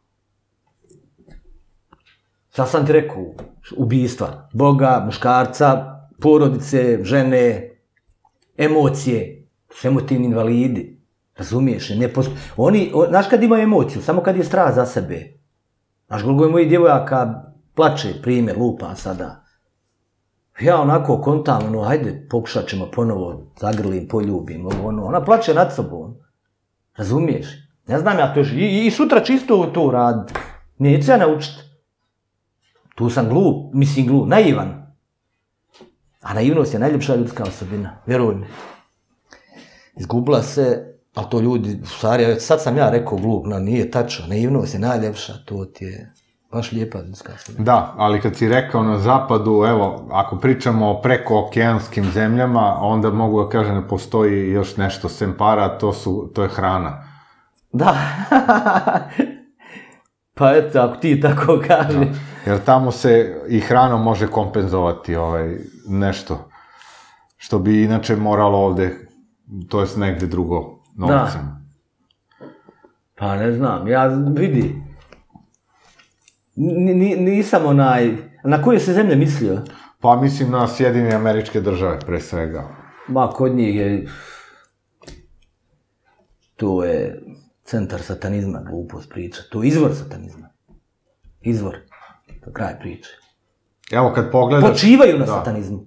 Sad sam ti rekao, ubijstva, Boga, muškarca, porodice, žene, emocije, su emotivni invalidi, razumiješ? Ne posto... Oni, on, znaš kad imaju emociju, samo kad je strah za sebe. Znaš koliko je mojih djevojaka plače, primjer, lupam sada. Ja onako kontam, ono, hajde, pokušat ćemo ponovo, zagrlim, poljubim, ono, ona plače nad sobom. Razumiješ? Ne znam ja to još, i, i sutra čisto to raditi. Neću ja naučiti. Tu sam glup, mislim glup, naivan. A naivnost je najljepša ljudska osobina, vjeruj mi. Izgubila se, ali to ljudi, u stvari, sad sam ja rekao glup, no nije tačno, naivnost je najljepša, to ti je baš lijepa ljudska osobina. Da, ali kad si rekao na zapadu, evo, ako pričamo o prekookeanskim zemljama, onda mogu da kažem da postoji još nešto sem para, to, su, to je hrana. Da, pa eto, ako ti tako kažeš. Da. Jer tamo se i hranom može kompenzovati ovaj, nešto što bi inače moralo ovde, to jest negde drugo, novcem. Da. Pa ne znam, ja vidi, N, nisam onaj, na koje se zemlje mislio? Pa mislim na Sjedinjene Američke Države, pre svega. Ma, kod njih je, to je centar satanizma, glupost priča, to je izvor satanizma, izvor. To kraj priče. Evo kad pogledaš... Počivaju na da. Satanizmu.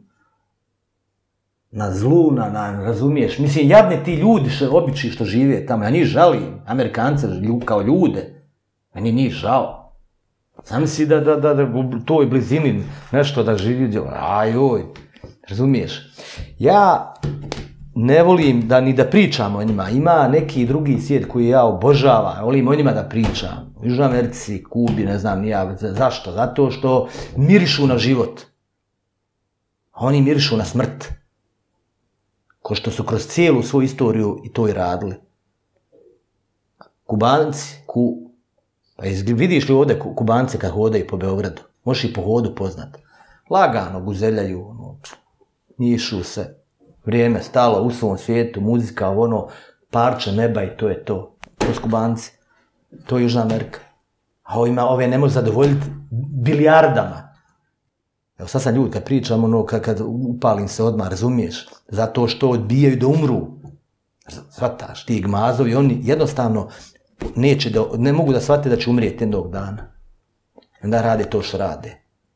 Na zlu, na, na, razumiješ. Mislim, jadne ti ljudi, što, obični što žive tamo, ja njih žalim, Amerikance kao ljude, meni njih žao. Sam si da, da, da, da u toj blizini nešto da živi, ajoj, razumiješ. Ja ne volim da ni da pričam o njima, ima neki drugi svijet koji ja obožavam, volim o njima da pričam. U Južnoj Americi, Kubi, ne znam nija, zašto? Zato što mirišu na život. Oni mirišu na smrt. ko što su kroz cijelu svoju istoriju i to i radili. Kubanci, ku, pa vidiš li ovdje Kubance kad hodaju po Beogradu? Možeš i po hodu poznat. Lagano guzeljaju, ono, njišu se, vrijeme stalo u svom svijetu, muzika, ono, parče neba i to je to. To su Kubanci. To je Južna Amerika. A ovima, ove ne može zadovoljiti bilijardama. Evo sad sam ljudi, kad pričam, ono, kad, kad upalim se odmah, razumiješ? Zato što odbijaju da umru. Shvataš, ti gmazovi, oni jednostavno neće da, ne mogu da shvate da će umrijeti jednog dana. Onda rade to što rade.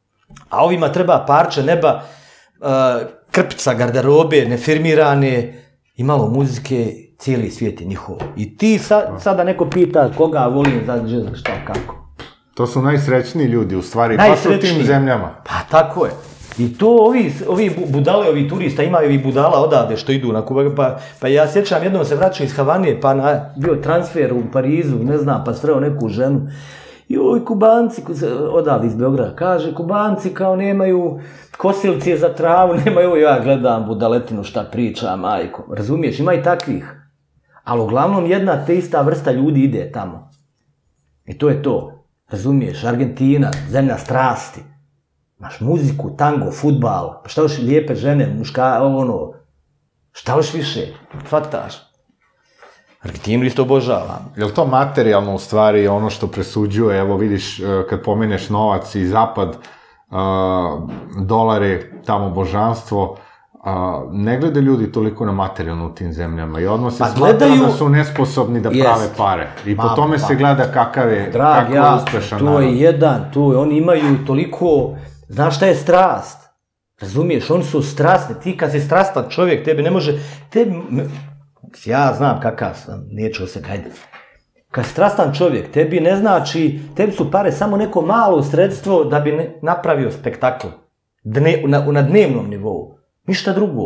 A ovima treba parče neba, uh, krpica garderobe, nefirmirane, i malo muzike, cijeli svijet je njihov. I ti sad, sada neko pita koga volim, za šta, kako. To su najsrećniji ljudi, u stvari, pa su u tim zemljama. Pa tako je. I to ovi, ovi budale, ovi turista, imaju i budala odavde što idu na Kubu. Pa, pa ja sjećam, jednom se vraćam iz Havane, pa na, bio transfer u Parizu, ne znam, pa sreo neku ženu. I ovi Kubanci, odavde iz Beograda, kaže, Kubanci kao nemaju kosilcije za travu, nemaju, ja gledam budaletinu šta priča, majko. Razumiješ, ima i takvih. Ali uglavnom jedna te ista vrsta ljudi ide tamo. I to je to. Razumiješ, Argentina, zemlja strasti. Imaš muziku, tango, fudbal, pa šta još lijepe žene, muška, ono, šta još više, shvataš. Argentinu isto obožavam. Je li to materijalno u stvari ono što presuđuje, evo vidiš, kad pomeneš novac i zapad, uh, dolare, tamo božanstvo, uh, ne gleda ljudi toliko na materijalno u tim zemljama i odmah se pa smatra gledaju... da su nesposobni da yes. prave pare. I po tome pa. se gleda kakav je, Drag, kako ja, je uspešan to narod. To je jedan, to je, oni imaju toliko, znaš šta je strast? Razumiješ, oni su strasni, ti kad si strastan čovjek, tebi ne može, tebi, ja znam kakav sam, neću se gajde. Kad strastan čovjek, tebi ne znači, tebi su pare samo neko malo sredstvo da bi ne, napravio spektakl. Dne, na, na dnevnom nivou. Ništa drugo.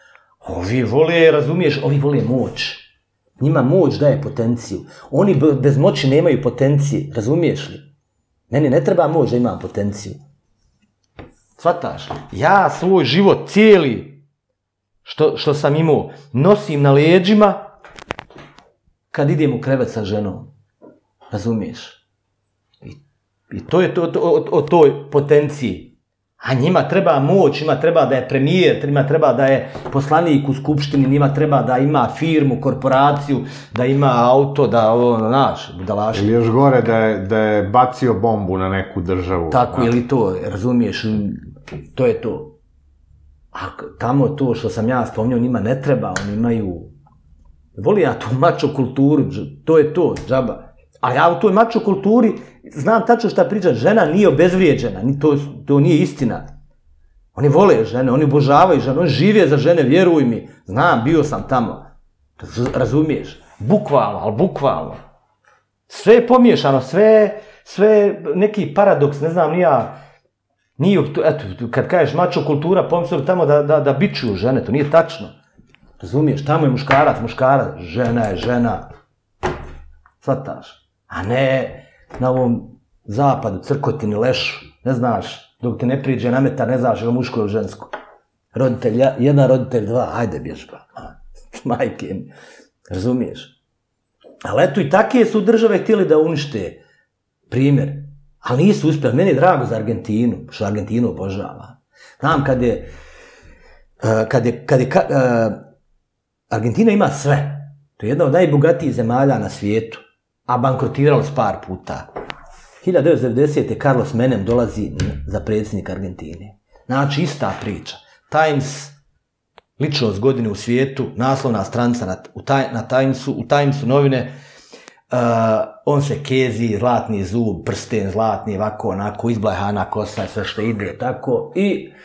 Ovi vole, razumiješ, ovi vole moć. Njima moć daje potenciju. Oni bez moći nemaju potencije, razumiješ li? Meni ne treba moć da imam potenciju. Shvataš? Ja svoj život cijeli, Što, što sam imao, nosim na leđima kad idem u krevet sa ženom. Razumiješ? I, i to je to, to, o, o toj potenciji. A njima treba moć, njima treba da je premijer, njima treba da je poslanik u skupštini, njima treba da ima firmu, korporaciju, da ima auto, da ovo, znaš, budalaš. Ili još gore da je, da je bacio bombu na neku državu. Tako, da. Ili to, razumiješ, to je to. A tamo to što sam ja spomnio, njima ne treba, oni imaju... Voli ja tu mačo kulturu, to je to, džaba. A ja u toj mačo kulturi znam tačno šta priča, žena nije obezvrijeđena, to, to nije istina. Oni vole žene, oni obožavaju žene, oni žive za žene, vjeruj mi. Znam, bio sam tamo. Razumiješ? Bukvalno, ali bukvalno. Sve je pomiješano, sve, sve neki paradoks, ne znam, nija... Nije, eto, kad kažeš mačo kultura, pomislim tamo da, da, da bičuju žene, to nije tačno. Razumiješ, tamo je muškarac, muškarac, žena je žena. Shvataš? A ne na ovom zapadu, crkotini, lešu, ne znaš, dok te ne priđe nametar, ne znaš je li muško ili žensko. Roditelj, jedan roditelj, dva, ajde bješ pa, majke mi, razumiješ? Ali eto i takve su države htjeli da unište, primjer. Ali nisu uspjeli. Meni je drago za Argentinu, što Argentinu obožava. Znam, kad je... Kad je, kad je uh, Argentina ima sve. To je jedna od najbogatijih zemalja na svijetu. A bankrotiralo s par puta. hiljadu devetsto devedesete. Carlos Menem dolazi za predsjednika Argentine. Znači, ista priča. Times, ličnost godine u svijetu, naslovna stranica na, u taj, na Timesu, u Timesu novine, Uh, on se kezi, zlatni zub, prsten zlatni, ovako, onako, izblajhana kosa, sve što ide, tako, i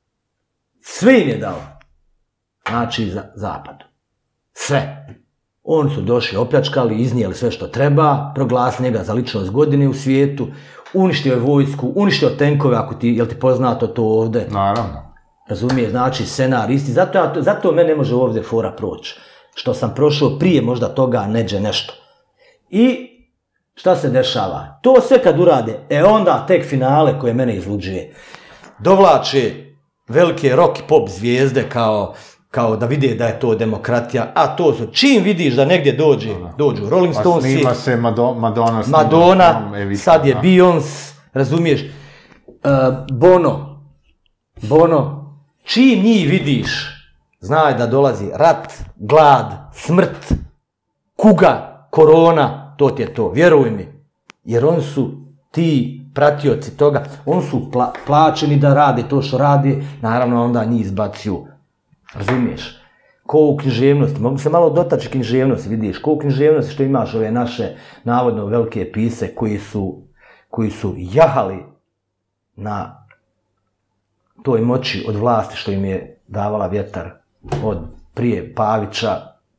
sve im je dao, znači, za zapadu. Sve. Oni su došli, opljačkali, iznijeli sve što treba, proglasili njega za ličnost godine u svijetu, uništio je vojsku, uništio tenkove, ako ti, jel ti poznato to ovde? Naravno. Razumije, znači, scenar isti, zato, ja, zato mene ne može ovdje fora proći, što sam prošao prije možda toga, neđe nešto. I šta se dešava? To sve kad urade, e onda tek finale koje mene izluđuje. Dovlače velike rock i pop zvijezde kao kao da vide da je to demokratija, a to su, čim vidiš da negdje dođe, dođu Rolling Stonesi, pa snima se Mado, Madonna, snima, Madonna Evita, sad je da. Beyoncé, razumiješ, uh, Bono, Bono, čim njih vidiš, znaj da dolazi rat, glad, smrt, kuga, korona, to ti je to, vjeruj mi, jer oni su ti pratioci toga, oni su pla, plaćeni da rade to što rade, naravno onda njih izbacuju. Razumiješ? Ko u književnosti, mogu se malo dotaći književnosti, vidiš, ko u književnosti što imaš ove naše navodno velike pise koji su, koji su jahali na toj moći od vlasti što im je davala vjetar od prije Pavića.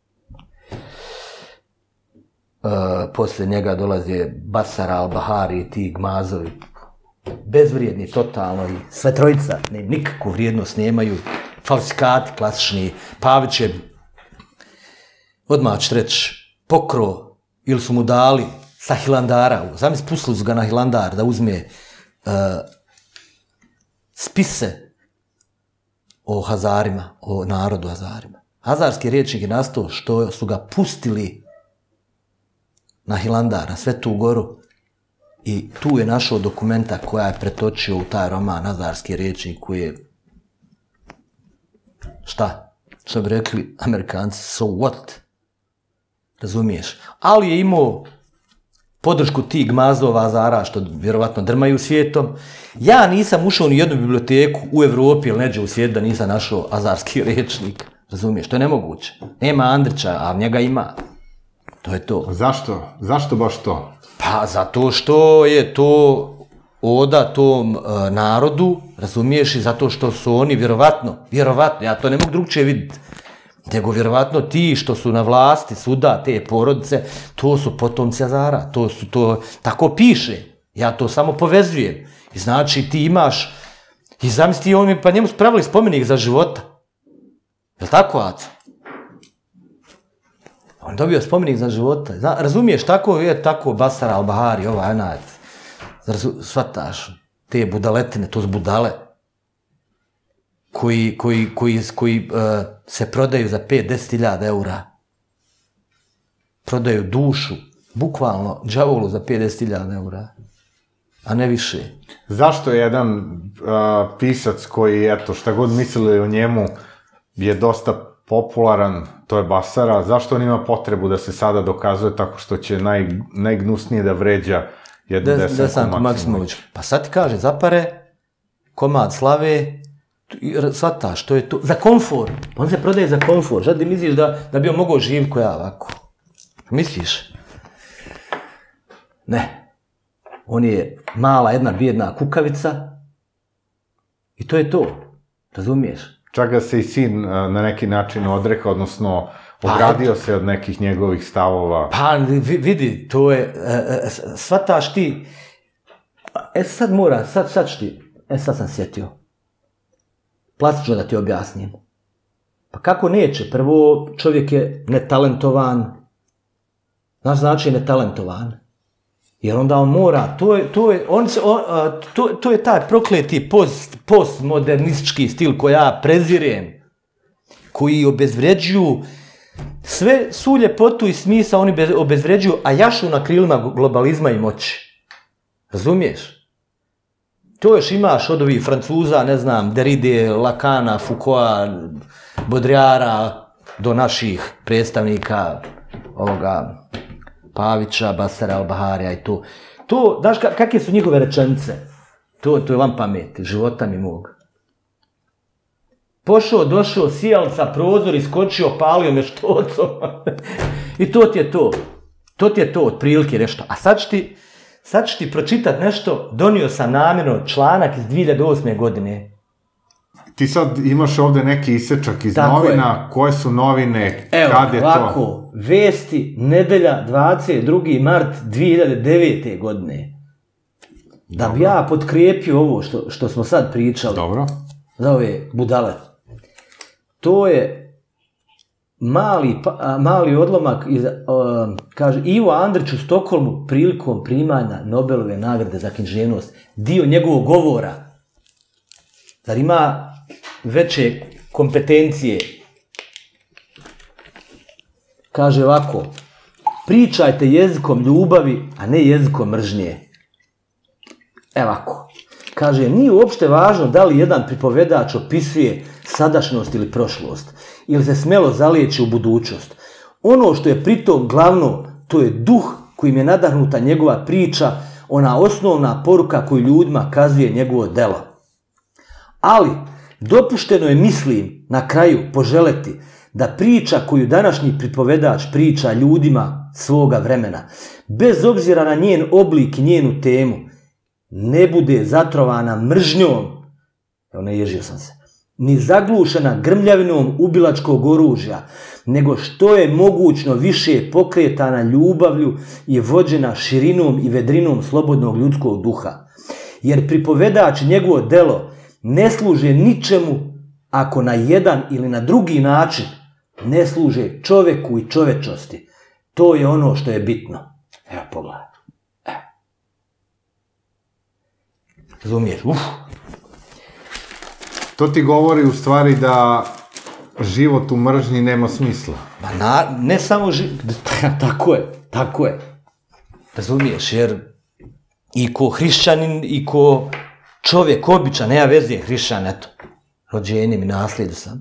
Uh, poslije njega dolaze Basara, Al-Bahari i ti Gmazovi. Bezvrijedni, totalno, i sve trojica ne, nikakvu vrijednost nemaju. Falsifikati klasični, Pavić je, odmah ću reći, pokro, ili su mu dali sa Hilandara, zamisli pustili su ga na Hilandar da uzme uh, spise o Hazarima, o narodu Hazarima. Hazarski rječnik je nastao što su ga pustili na Hilandar, na Svetu Goru, i tu je našao dokumenta koja je pretočio u taj roman Hazarski rječnik koji je, šta? Što bi rekli Amerikanci, so what? Razumiješ? Ali je imao podršku tih Gmazova, Hazara, što vjerovatno drmaju svijetom. Ja nisam ušao ni u jednu biblioteku u Evropi ili neđe u svijetu da nisam našao Hazarski rječnik. Razumiješ? To je nemoguće. Nema Andrića, a njega ima. To je to. Zašto? Zašto baš to? Pa zato što je to oda tom uh, narodu, razumiješ, i zato što su oni vjerovatno, vjerovatno, ja to ne mogu drugčije vidjeti, nego vjerovatno ti što su na vlasti svuda, te porodice, to su potomci Hazara, to su to, tako piše, ja to samo povezujem. I znači ti imaš, i zamisli on mi, pa njemu su pravili spomenik za života. Je li tako, Aco? On dobio spomenik za života. Zna, razumiješ, tako je, tako Basara, Al-Bahari, ovaj, onaj, shvataš, te budaletine, to su budale, koji, koji, koji, koji uh, se prodaju za pet do deset hiljada eura. Prodaju dušu, bukvalno, đavolu za pet do deset hiljada eura, a ne više. Zašto jedan uh, pisac koji, eto, šta god mislili o njemu, je dosta popularan, to je Basara, zašto on ima potrebu da se sada dokazuje tako što će naj, najgnusnije da vređa jednu Des, Desanku Maksimović? Pa sad ti kaže, zapare, komad slave, shvataš, to je to, za komfor, on se prodaje za komfor, žad ti misliš da, da bi on mogao živ ko ja ovako, misliš? Ne, on je mala jedna bijedna kukavica i to je to, razumiješ? Čak ga se i sin na neki način odrekao, odnosno ogradio se od nekih njegovih stavova. Pa vidi, to je, shvataš ti, e sad mora, sad, sad ću ti, e sad sam sjetio, plastično da ti objasnim. Pa kako neće, prvo čovjek je netalentovan, znaš znači netalentovan, jer onda on mora, to je, to je, on se, on, to, to je taj prokleti post, postmodernistički stil koji ja prezirem, koji obezvređuju sve su ljepotu i smisa, oni obezvređuju, a jašu na krilima globalizma i moći. Razumiješ? To još imaš od ovih Francuza, ne znam, Derride, Lacana, Foucaulta, Baudrillarda, do naših predstavnika ovoga Pavića, Basara, Al-Baharija i to. To, znaš, kakve su njihove rečenice? To, to je van pameti, života mi mog. Pošao, došao, sijal sa prozor, iskočio, palio me štocom. I to ti je to. To ti je to, otprilike nešto. A sad ću ti, sad ću ti pročitat nešto, donio sam namjerno članak iz dvije hiljade osme. godine. Ti sad imaš ovde neki isečak iz tako novina, je. Koje su novine, evo, kad je to? Evo, ovako, vesti, nedelja, dvadeset drugi mart dvije hiljade devete. godine. Da bi ja potkrijepio ovo što, što smo sad pričali. Dobro. Za ove budale. To je mali, pa, mali odlomak, iz, uh, kaže, Ivo Andrić u Stokholmu prilikom primanja Nobelove nagrade za književnost. Dio njegovog govora. Zar ima veće kompetencije kaže ovako, pričajte jezikom ljubavi, a ne jezikom mržnje. Evo ovako, kaže, nije uopšte važno da li jedan pripovedač opisuje sadašnjost ili prošlost, ili se smelo zalijeći u budućnost. Ono što je pritom glavno, to je duh kojim je nadahnuta njegova priča, ona osnovna poruka koju ljudima kazuje njegovo delo. Ali, dopušteno je, mislim, na kraju poželeti da priča koju današnji pripovedač priča ljudima svoga vremena, bez obzira na njen oblik i njenu temu, ne bude zatrovana mržnjom, evo ne ježio sam se, ni zaglušena grmljavinom ubilačkog oružja, nego što je mogućno više pokretana ljubavlju i vođena širinom i vedrinom slobodnog ljudskog duha. Jer pripovedač i njegovo delo ne služe ničemu ako na jedan ili na drugi način ne služe čoveku i čovečnosti. To je ono što je bitno. Evo pogledaj. Evo. Razumiješ? Uf. To ti govori u stvari da život u mržnji nema smisla. Ma na, ne samo život, tako je, tako je. Razumiješ, jer i ko hrišćanin, i ko čovjek običan, nema veze hrišćan, eto, rođenjem i naslijedu sam.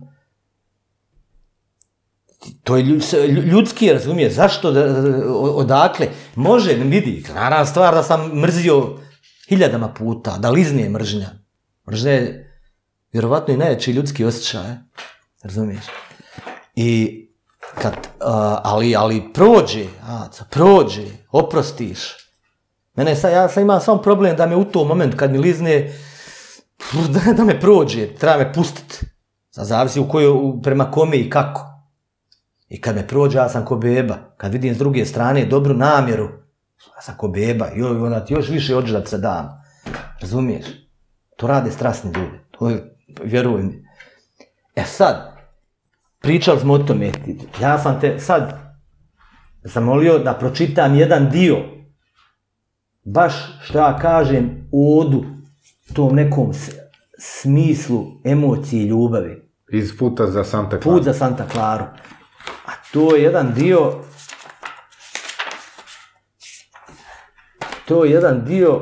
To je ljudski, razumije, zašto, da, odakle, može, vidi, naravno stvar da sam mrzio hiljadama puta, da liznije mržnja. Mržnja je vjerovatno i najveći ljudski osjećaj, razumiješ? I kad, a, ali, ali prođe, a, prođe, oprostiš. Mene, sad, ja sad imam samo problem da me u tom momentu kad mi lizne, da, da me prođe, treba me pustiti. Sad zavisi u kojoj, prema kome i kako. I kad me prođe, ja sam ko beba. Kad vidim s druge strane dobru namjeru, ja sam ko beba i onda ti još više hoćeš da se dam. Razumiješ? To rade strasni ljudi. To je, vjeruj mi. E sad, pričali smo o tome. Ja sam te sad zamolio da pročitam jedan dio. Baš što ja kažem odu tom nekom smislu emocije i ljubavi. Iz Puta za Santa Claru. Put za Santa Claru. A to je jedan dio, to je jedan dio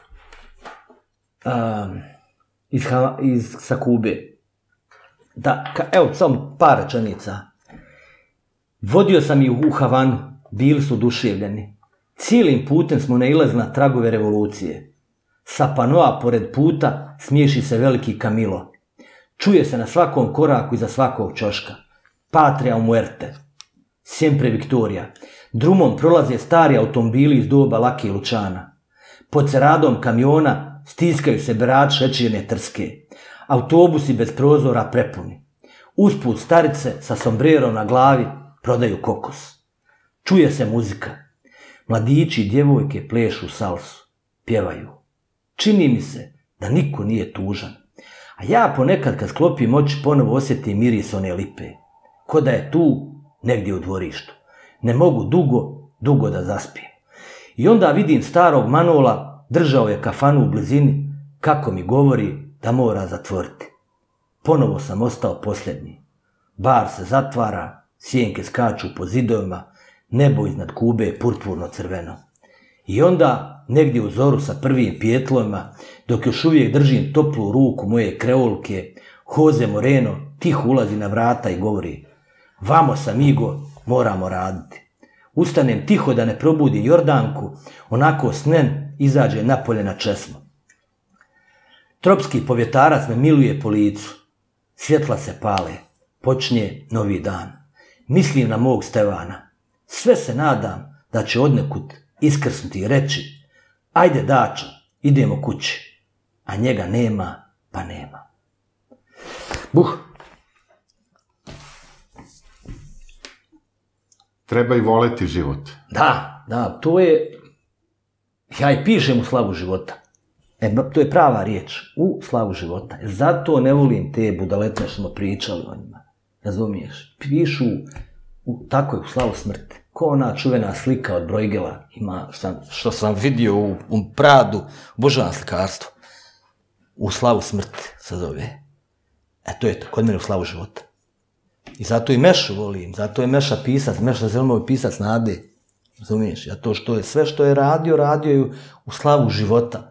um, iz, iz Sakube. Da, ka, evo, samo par rečenica. Vodio sam ih u Havanu, bili su oduševljeni. Cijelim putem smo nailazili na tragove revolucije. Sa panoa pored puta smiješi se veliki Camilo. Čuje se na svakom koraku iza svakog čoška. Patria o muerte. Siempre Victoria. Drumom prolaze stari automobili iz doba Lake Lučana. Pod ceradom kamiona stiskaju se berač šećerne trske. Autobusi bez prozora prepuni. Usput starice sa sombrerom na glavi prodaju kokos. Čuje se muzika. Mladići i djevojke plešu salsu. Pjevaju. Čini mi se da niko nije tužan. A ja ponekad kad sklopim oči ponovo osjetim miris one lipe. Ko da je tu negdje u dvorištu. Ne mogu dugo, dugo da zaspijem. I onda vidim starog Manola, držao je kafanu u blizini, kako mi govori da mora zatvoriti. Ponovo sam ostao posljednji. Bar se zatvara, sjenke skaču po zidovima, nebo iznad Kube je purpurno crveno. I onda, negdje u zoru sa prvim pijetlovima, dok još uvijek držim toplu ruku moje kreolke, Jose Moreno tiho ulazi na vrata i govori: Vamos amigo, moramo raditi. Ustanem tiho da ne probudim Jordanku, onako snen izađe napolje na česmo. Tropski povjetarac me miluje po licu. Svjetla se pale, počinje novi dan. Mislim na mog Stevana. Sve se nadam da će odnekud iskrsnuti i reći: Ajde dača, idemo kući. A njega nema, pa nema. Buh! Treba i voleti život. Da, da, to je, ja i pišem u slavu života. E, to je prava riječ, u slavu života. Zato ne volim te budaletne što smo pričali o njima. Razumiješ? Pišu, u, tako je, u slavu smrti. Ko ona čuvena slika od Bruegela ima, što sam, što sam vidio u, u Pradu, Božano slikarstvo. U slavu smrti se zove. E, to je to, kod mene u slavu života. I zato i Mešu volim, zato je Meša pisac, Meša Zelmov pisac nade. Razumiješ? Ja to što je, sve što je radio, radio je u slavu života.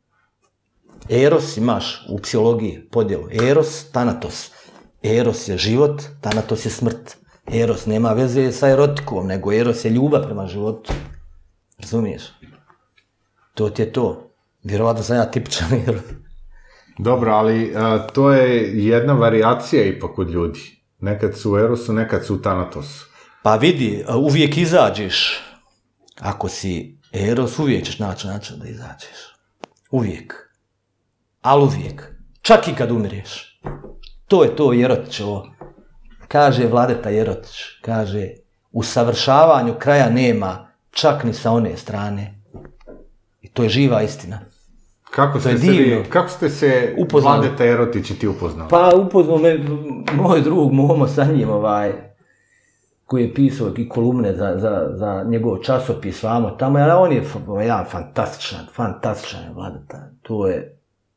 Eros imaš u psihologiji podjelu. Eros, Thanatos. Eros je život, Thanatos je smrt. Eros nema veze sa erotikom, nego Eros je ljubav prema životu. Razumiješ? To ti je to. Vjerovatno sam ja tipičan Eros. Dobro, ali a, to je jedna varijacija ipak od ljudi. Nekad su u Erosu, nekad su u Thanatosu. Pa vidi, uvijek izađeš. Ako si Eros, uvijek ćeš naći način da izađeš. Uvijek. Ali uvijek. Čak i kad umireš. To je to Jerotićevo. Kaže Vladeta Jerotić, kaže, u savršavanju kraja nema, čak ni sa one strane. I to je živa istina. Kako ste se, vi, kako ste se Vladeta Jerotić i ti upoznali? Pa upoznao me moj drug Momo sa njim, ovaj, koji je pisao i kolumne za, za, za njegov časopis vamo tamo, ali on je jedan fantastičan, fantastičan Vladeta. To je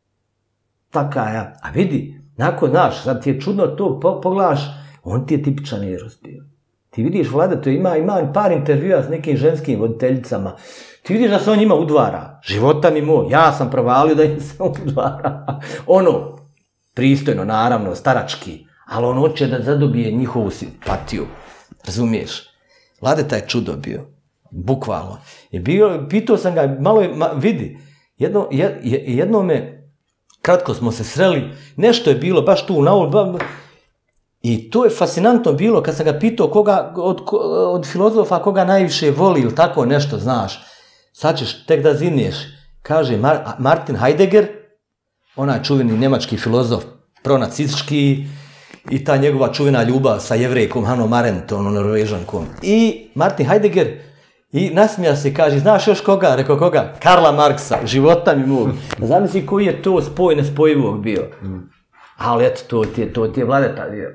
taka, ja. A vidi, nakon, znaš, sad ti je čudno to pogledaš, on ti je tipičan Eros bio. Ti vidiš, Vlada, ima, ima par intervjua s nekim ženskim voditeljicama. Ti vidiš da se on njima udvara. Života mi moj, ja sam provalio da im se on udvara. Ono, pristojno, naravno, starački, ali on hoće da zadobije njihovu simpatiju. Razumiješ? Vladeta je čudo bio. Bukvalno. Je bio, pitao sam ga, malo je, ma, vidi, jedno, jed, jedno me, kratko smo se sreli, nešto je bilo baš tu na ulici. I to je fascinantno bilo kad sam ga pitao koga, od, od filozofa koga najviše voli ili tako nešto, znaš. Sad ćeš tek da zinješ. Kaže Mar, Martin Heidegger, onaj čuveni njemački filozof, pronacistički, i ta njegova čuvena ljubav sa jevrejkom Hanom Arendt, ono Norvežankom. I Martin Heidegger, i nasmija se, kaže, znaš još koga? Rekao koga? Karla Marksa, života mi mog. Zamisli koji je to spoj nespojivog bio. Ali eto, to ti je, to ti je Vladeta bio.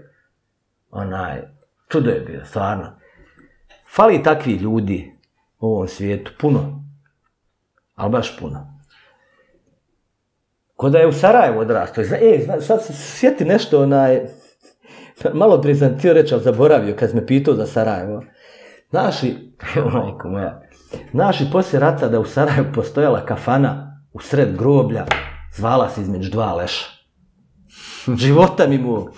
Onaj, čudo je bio, stvarno. Fali takvi ljudi u ovom svijetu, puno. Ali baš puno. Ko da je u Sarajevu odrastao. E, sad se sjeti nešto, onaj, malo prije sam htio reći, ali zaboravio kad me pitao za Sarajevo. Naši, majko moja, naši poslije rata da u Sarajevu postojala kafana u sred groblja, zvala se između dva leša. Života mi mog.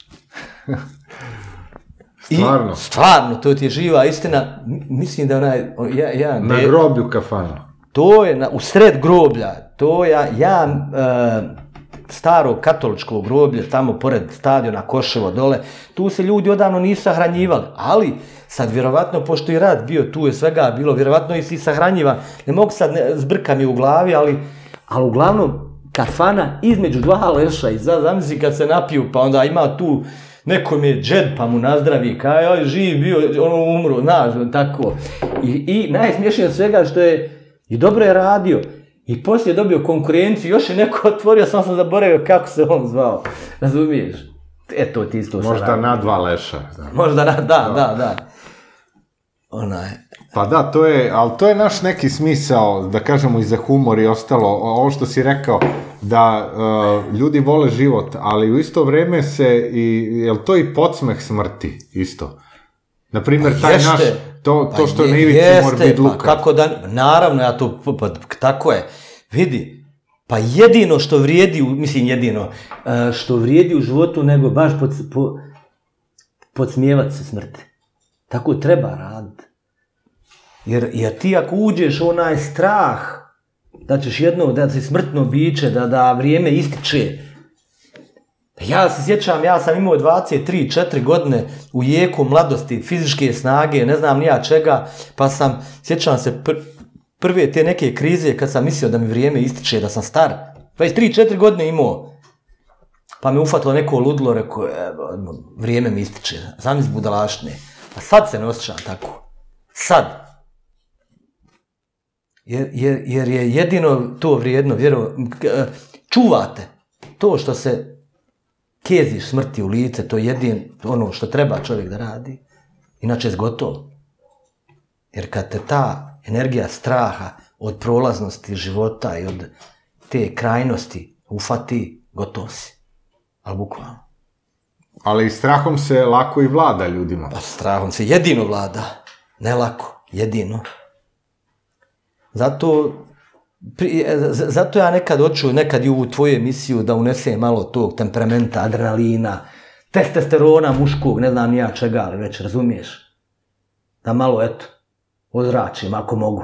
Stvarno? I, stvarno, to ti je živa istina. Mislim da onaj... Ja, ja, na ne, groblju kafana? To je na, u sred groblja. To je ja, e, staro katoličko groblje, tamo pored stadiona Koševo dole. Tu se ljudi odavno nisu sahranjivali. Ali, sad vjerovatno, pošto je rat bio, tu je svega bilo, vjerovatno i si sahranjiva. Ne mogu sad, ne, zbrka mi u glavi, ali, ali uglavnom kafana između dva leša. I sad zamisli kad se napiju, pa onda ima tu... Nekom je džed pa mu nazdravi, kaj, oj, živ bio, ono umro, znaš, tako. I, i najsmješnije od svega što je, i dobro je radio, i poslije je dobio konkurenciju, još je neko otvorio, sam sam zaboravio kako se on zvao, razumiješ? Eto, ti isto se možda radi. Na dva leša. Da. Možda na, da, da, da. Onaj. Pa da, to je, ali to je naš neki smisao, da kažemo i za humor i ostalo, ovo što si rekao, da uh, ljudi vole život, ali u isto vrijeme se, i, je li to i podsmeh smrti isto? Naprimjer, taj jeste, naš, to, to što pa je, na ivici morbidluka. Pa kako da, naravno, ja to, pa, tako je, vidi, pa jedino što vrijedi, mislim jedino, što vrijedi u životu, nego baš pod, po, podsmijevat se smrti. Tako treba raditi. Jer, jer ti ako uđeš u onaj strah, da ćeš jedno, da si smrtno biće, da, da vrijeme ističe. Ja se sjećam, ja sam imao dvadeset tri četiri godine u jeku mladosti, fizičke snage, ne znam nija čega, pa sam, sjećam se pr prve te neke krize kad sam mislio da mi vrijeme ističe, da sam star. dvadeset tri četiri godine imao. Pa me ufatilo neko ludlo, rekao, vrijeme mi ističe, zamisli budalaštine. A sad se ne osjećam tako. Sad. Jer, jer, jer je jedino to vrijedno, vjerujem, čuvate to što se keziš smrti u lice, to je jedino ono što treba čovjek da radi, inače je gotovo. Jer kad te ta energija straha od prolaznosti života i od te krajnosti ufati, gotovo si. Ali bukvalno. Ali strahom se lako i vlada ljudima. Pa strahom se jedino vlada. Ne lako, jedino. Zato, zato ja nekad hoću, nekad i u tvoju emisiju da unesem malo tog temperamenta, adrenalina, testosterona muškog, ne znam ni ja čega, ali već razumiješ. Da malo, eto, ozračim ako mogu.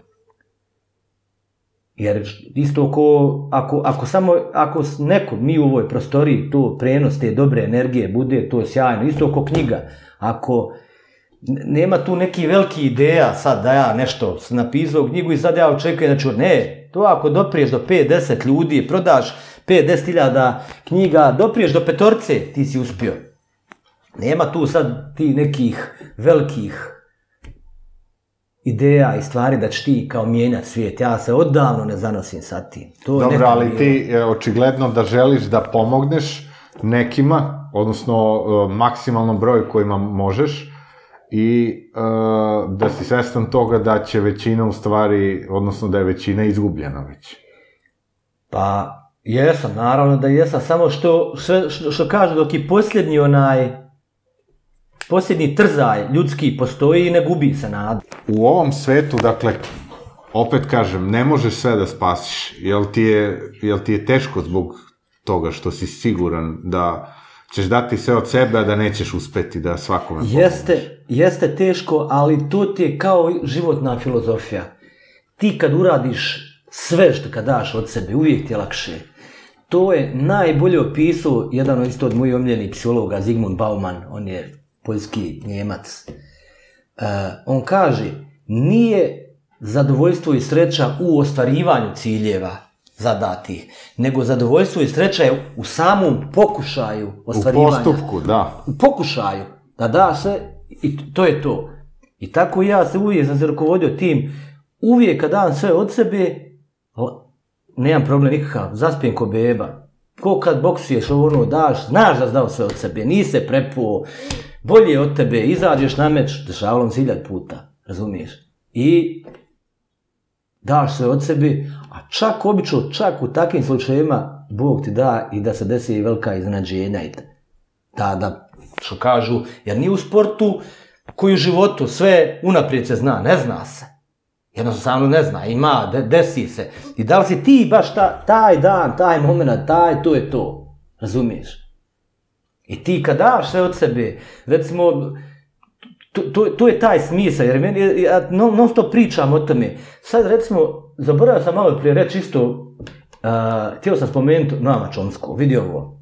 Jer isto ko, ako, ako samo, ako neko, mi u ovoj prostoriji, to prenos te dobre energije bude, to je sjajno. Isto ko knjiga. Ako nema tu neki veliki ideja sad da ja nešto napisao knjigu i sad ja očekujem da ću, ne, to ako dopriješ do pet deset ljudi, prodaš pet deset hiljada knjiga, dopriješ do petorce, ti si uspio. Nema tu sad ti nekih velikih ideja i stvari da će ti kao mijenjati svijet. Ja se odavno ne zanosim sa tim. To dobro, ali ti je očigledno da želiš da pomogneš nekima, odnosno maksimalnom broju kojima možeš, i uh, da si svestan toga da će većina u stvari, odnosno da je većina izgubljena već. Pa, jesam, naravno da jesam, samo što, što, što, što kažu dok i posljednji onaj, posljednji trzaj ljudski postoji i ne gubi se nada. U ovom svetu, dakle, opet kažem, ne možeš sve da spasiš, jel ti je, jel ti je teško zbog toga što si siguran da ćeš dati sve od sebe, a da nećeš uspeti da svakome pomogneš. Jeste, jeste teško, ali to ti je kao životna filozofija. Ti kad uradiš sve što kad daš od sebe, uvijek ti je lakše. To je najbolje opisao jedan isto od mojih omiljenih psihologa, Zygmunt Bauman, on je poljski Njemac. Uh, on kaže, nije zadovoljstvo i sreća u ostvarivanju ciljeva zadatih, nego zadovoljstvo i sreća je u samom pokušaju ostvarivanja. U postupku, da. U pokušaju, da da se, i to je to. I tako ja se uvijek sam se rukovodio tim, uvijek kad dam sve od sebe, nemam problem nikakav, zaspijem ko beba. Ko kad boksuješ ono daš, znaš da dao sve od sebe, nisi se prepuo, bolje od tebe, izađeš na meč, dešavalo se hiljad puta, razumiješ? I daš sve od sebe, a čak obično, čak u takvim slučajevima, Bog ti da i da se desi i velika iznenađenja i da, da, što kažu, jer nije u sportu koji u životu sve unaprijed se zna, ne zna se. Jednostavno ne zna, ima, de, desi se. I da li si ti baš ta, taj dan, taj moment, taj, to je to, razumiješ? I ti kad daš sve od sebe, recimo, to, to, to je taj smisao, jer meni, ja non, non stop pričam o tome. Sad recimo, zaboravio sam malo prije reći isto, uh, htio sam spomenuti Noama Chomsku, vidi ovo.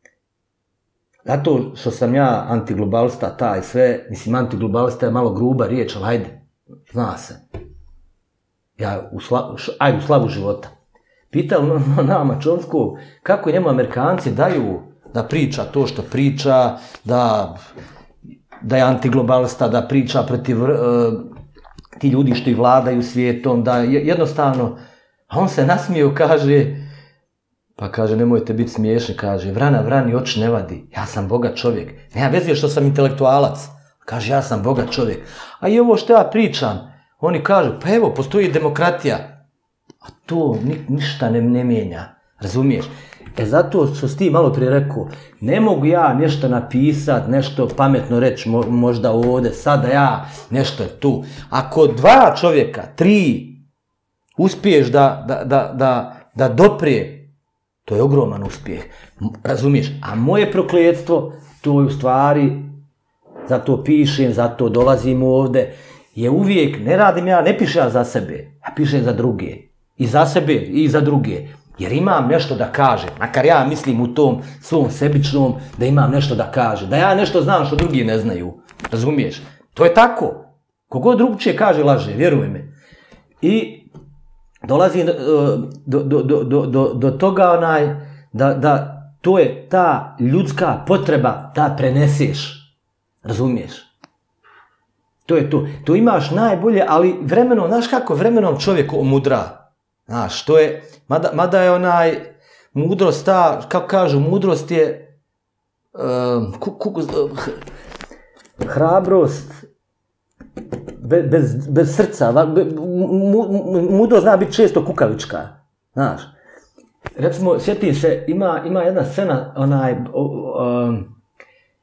Zato što sam ja antiglobalista, taj sve, mislim antiglobalista je malo gruba riječ, ali hajde, zna se. Ja, u slavu, ajde, u slavu života. Pitao Noama Chomsku kako njemu Amerikanci daju da priča to što priča, da, da je antiglobalista, da priča protiv uh, ti ljudi što i vladaju svijetom, da jednostavno, a on se nasmijeo, kaže, pa kaže, nemojte biti smiješni, kaže, vrana vrani oči ne vadi, ja sam bogat čovjek, nema veze što sam intelektualac, kaže, ja sam bogat čovjek, a i ovo što ja pričam, oni kažu, pa evo, postoji demokratija, a to ni, ništa ne, ne mijenja, razumiješ? E zato što si ti malo prije rekao, ne mogu ja nešto napisat, nešto pametno reći, mo, možda ovdje, sada ja, nešto je tu. Ako dva čovjeka, tri, uspiješ da, da, da, da, da doprije, to je ogroman uspjeh, razumiješ? A moje prokletstvo, to je u stvari, zato pišem, zato dolazim ovdje, je uvijek, ne radim ja, ne pišem ja za sebe, ja pišem za druge. I za sebe, i za druge. Jer imam nešto da kažem, makar ja mislim u tom svom sebičnom da imam nešto da kažem, da ja nešto znam što drugi ne znaju, razumiješ? To je tako. Kogod drugčije kaže laže, vjeruj me. I dolazi do, do, do, do, do, do toga onaj, da, da to je ta ljudska potreba da preneseš, razumiješ? To je to. To imaš najbolje, ali vremenom, znaš kako vremenom čovjek omudra. Znaš, to je, mada, mada je onaj, mudrost ta, kako kažu, mudrost je, um, ku, ku, hrabrost, be, bez, bez srca, be, mu, mudrost zna biti često kukavička, znaš. Recimo, sjetim se, ima, ima jedna scena, onaj, um,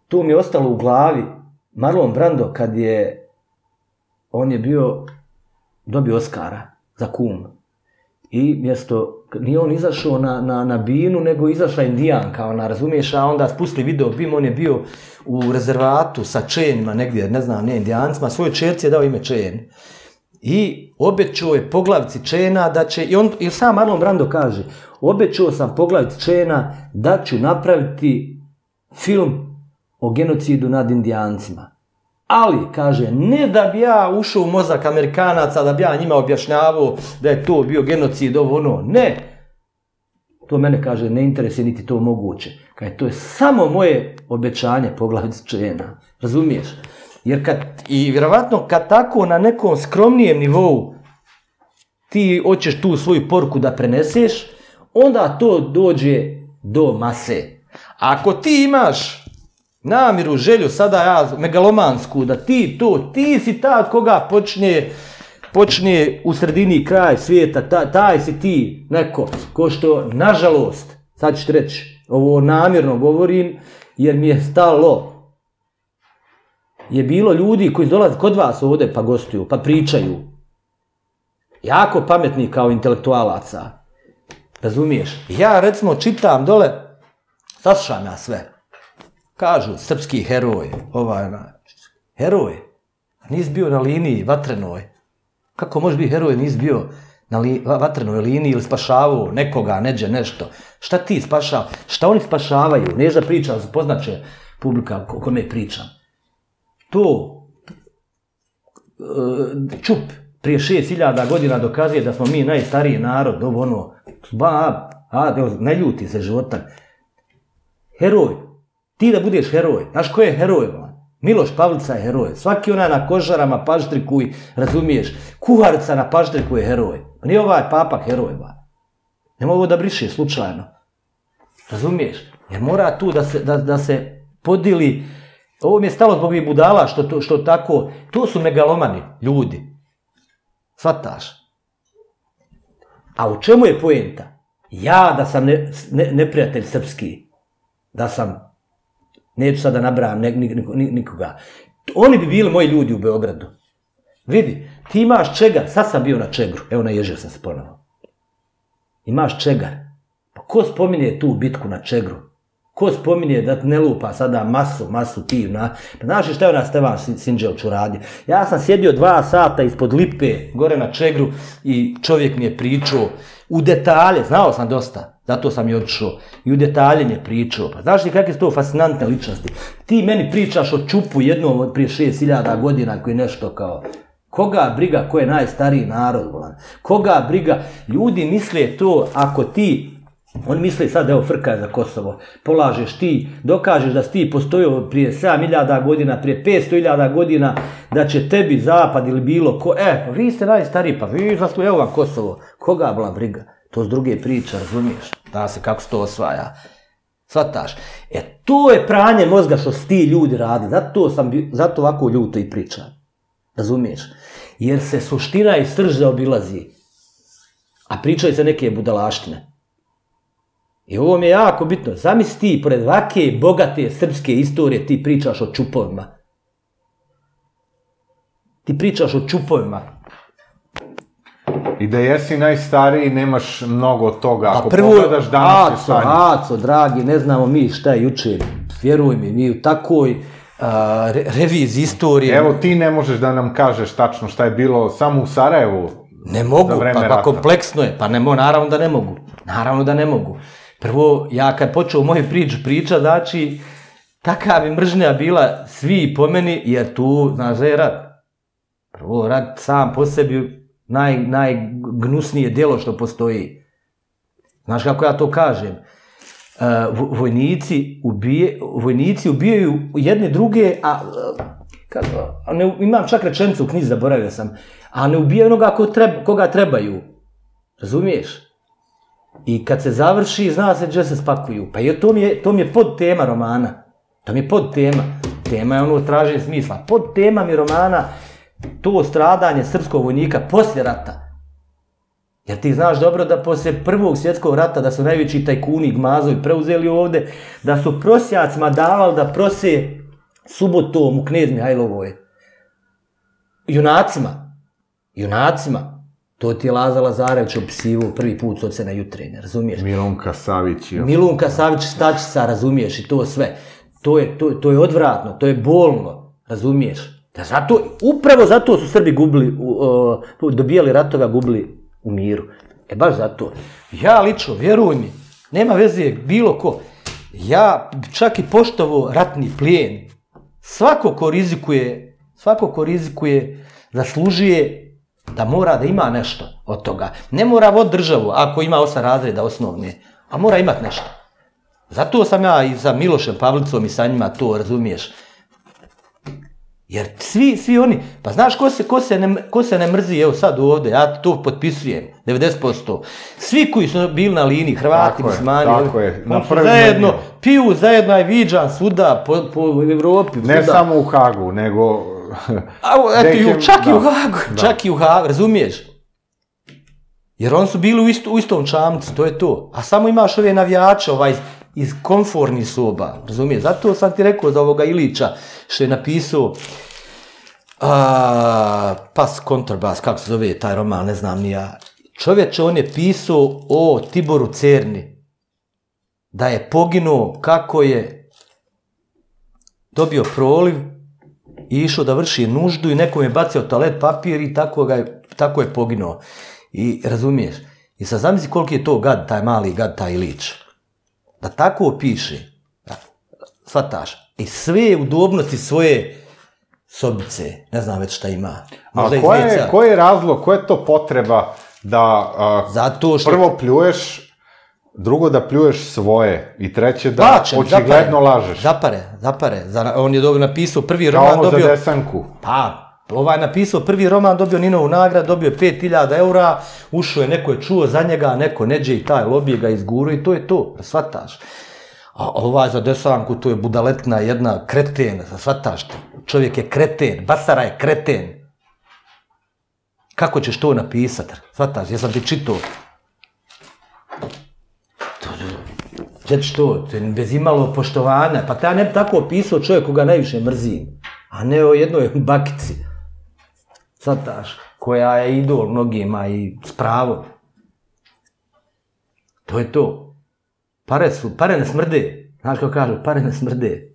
to mi je ostalo u glavi. Marlon Brando kad je, on je bio, dobio Oscara za Kum. I mjesto, nije on izašao na, na, na binu, nego izašla Indijanka, ona, razumiješ, a onda spustili video bim, on je bio u rezervatu sa čenima negdje, ne znam, ne Indijancima, svojoj čerci je dao ime Čen. I obećao je poglavici Čena da će, i on, i sam Marlon Brando kaže, obećao sam poglavici Čena da ću napraviti film o genocidu nad Indijancima. Ali, kaže, ne da bi ja ušao u mozak Amerikanaca, da bi ja njima objašnjavao da je to bio genocid, ovo ono, ne. To mene, kaže, ne interesuje niti to moguće. Kaže, to je samo moje obećanje poglavici Čena, razumiješ? Jer kad, i vjerovatno kad tako na nekom skromnijem nivou ti hoćeš tu svoju poruku da preneseš, onda to dođe do mase. Ako ti imaš namjeru, želju, sada ja megalomansku, da ti to, ti si ta koga počne, počne u sredini kraj svijeta, ta, taj si ti neko, ko što, nažalost, sad ću ti reći, ovo namjerno govorim, jer mi je stalo, je bilo ljudi koji dolaze kod vas ovdje pa gostuju, pa pričaju, jako pametni kao intelektualaca, razumiješ? Ja recimo čitam dole, saslušam ja sve, kažu srpski heroj, ovaj, heroj, nisi bio na liniji vatrenoj, kako može biti heroj, nisi bio na li, vatrenoj liniji ili spašavao nekoga, neđe, nešto, šta ti spašava, šta oni spašavaju, neš da pričam, poznaće publika o kome pričam. To Čup prije šest hiljada godina dokazuje da smo mi najstariji narod, ovo ono, ba, a, ne ljuti se životan. Heroj, ti da budeš heroj, znaš ko je heroj? Miloš Pavlica je heroj, svaki onaj na kožarama paštriku, razumiješ, kuharica na paštriku je heroj, nije ovaj papa heroj, ba. Ne mogu da briše slučajno, razumiješ, jer mora tu da se, da, da se podili. Ovo mi je stalo zbog ovih budala, što, to, što tako, to su megalomani ljudi. Shvataš? A u čemu je poenta? Ja da sam ne, ne, neprijatelj srpski, da sam, neću sad da nabrajam ne, nik, nik, nikoga, oni bi bili moji ljudi u Beogradu. Vidi, ti imaš čegar, sad sam bio na čegru, evo naježio sam se ponovno. Imaš čegar, pa ko spominje tu bitku na čegru? Ko spominje da ne lupa sada masu, masu ti, na... Pa znaš šta je ona Stevan Sinđelić uradio? Ja sam sjedio dva sata ispod lipe, gore na čegru, i čovjek mi je pričao u detalje, znao sam dosta, zato sam i otišao, i u detalje mi je pričao. Pa znaš li kakve su to fascinantne ličnosti? Ti meni pričaš o Čupu jednom od prije šest hiljada godina koji nešto kao... Koga briga ko je najstariji narod, volan? Koga briga? Ljudi misle to ako ti... On misli sad, evo, frka za Kosovo, polažeš ti, dokažeš da si ti postojao prije sedam hiljada godina, prije petsto hiljada godina, da će tebi zapad ili bilo ko, e, pa vi ste najstariji, pa vi zaslužujete, evo vam Kosovo, koga bila briga? To s druge priče, razumiješ? Zna se kako se to osvaja. Shvataš? E, to je pranje mozga što su ti ljudi radi, zato, sam, zato ovako ljuto i pričam. Razumiješ? Jer se suština i srž zaobilazi, a pričaju se neke budalaštine. I ovo mi je jako bitno. Zamisli ti, pored ovake bogate srpske istorije, ti pričaš o Čupovima. Ti pričaš o Čupovima. I da jesi najstariji, nemaš mnogo toga. Ako prvo, pogledaš današnje stanje. Aco, dragi, ne znamo mi šta je juče. Vjeruj mi, mi u takoj a, re, reviziji istorije. Evo, ti ne možeš da nam kažeš tačno šta je bilo samo u Sarajevu. Ne mogu, pa, pa kompleksno je. Pa ne, naravno da ne mogu. Naravno da ne mogu. Prvo, ja kad počeo moju priču priča, znači, taka bi mržnja bila svi po meni, jer tu, znaš da je rat. Prvo, rat sam po sebi naj, najgnusnije djelo što postoji. Znaš kako ja to kažem? Uh, vojnici, ubije, vojnici ubijaju jedne druge, a, kako, a ne, imam čak rečenicu u knjizi, zaboravio sam, a ne ubijaju onoga ko treba, koga trebaju. Razumiješ? I kad se završi, zna se gdje se spakuju. Pa to mi je, to mi je pod tema romana. To mi je pod tema. Tema je ono traženje smisla. Pod tema mi romana to stradanje srpskog vojnika poslije rata. Jer ti znaš dobro da poslije prvog svjetskog rata, da su najveći tajkuni Gmazovi preuzeli ovdje, da su prosjacima davali da prose subotom u Knez Mihajlovoj. Junacima, junacima, to ti je Laza Lazarević opisivao prvi put od Ocena jutrenja, razumiješ? Milunka Savić. Milunka Savić Stačica, razumiješ, i to sve. To je, to, to je odvratno, to je bolno, razumiješ? Da zato, upravo zato su Srbi gubili, uh, dobijali ratove, a gubili u miru. E baš zato. Ja lično, vjeruj mi, nema veze bilo ko, ja čak i poštovo ratni plijen, svako ko rizikuje, svako ko rizikuje, zaslužuje da mora da ima nešto od toga. Ne mora vod državu, ako ima osam razreda osnovne, a mora imati nešto. Zato sam ja i sa Milošem Pavlicom i sa njima to, razumiješ. Jer svi, svi oni, pa znaš ko se, ko se, ne, ko se ne mrzi, evo sad ovdje, ja to potpisujem, devedeset posto. Svi koji su bili na liniji, Hrvati, muslimani, tako je, na prvi zajedno, piju zajedno, aj viđan svuda, po, po Evropi. Ne svuda. Samo u Hagu, nego... A, eto, čak da, i u Hagu, da. čak i u Hagu, razumiješ? Jer oni su bili u, isto, u istom čamcu, to je to. A samo imaš ove navijače, ovaj, iz komfortnih soba, razumiješ? Zato sam ti rekao za ovoga Ilića, što je napisao a, Pas kontrabas, kako se zove taj roman, ne znam ni ja. Čovječe, on je pisao o Tiboru Cerni, da je poginuo kako je dobio proliv i išao da vrši nuždu i nekom je bacio toalet papir i tako, ga je, tako je poginuo. I razumiješ? I sad zamisli koliko je to gad, taj mali gad, taj Ilić. Da tako piše, shvataš, i sve udobnosti svoje sobice, ne znam već šta ima. A ko je, ko je razlog, ko je to potreba da a, Zato što... prvo pljuješ, drugo da pljuješ svoje i treće da Plačem, očigledno zapare, lažeš? Zapare, zapare. On je dobio, napisao prvi roman, Kao dobio... za desanku. Pa, ovaj napisao prvi roman, dobio Ninovu nagradu, dobio pet hiljada eura, ušao je, neko je čuo za njega, neko neđe i taj lobije ga izguru i to je to, shvataš. A ovaj za desanku, to je budaletna jedna kreten, shvataš, čovjek je kreten, Basara je kreten. Kako ćeš to napisati, shvataš, jesam ti čitao. Gdje ćeš to, bez imalo poštovanja, pa ta ne bi tako opisao čovjek koga najviše mrzim, a ne o jednoj bakici. Shvataš, koja je idol mnogima i s pravom. To je to. Pare su, pare ne smrde. Znaš kako kažu, pare ne smrde.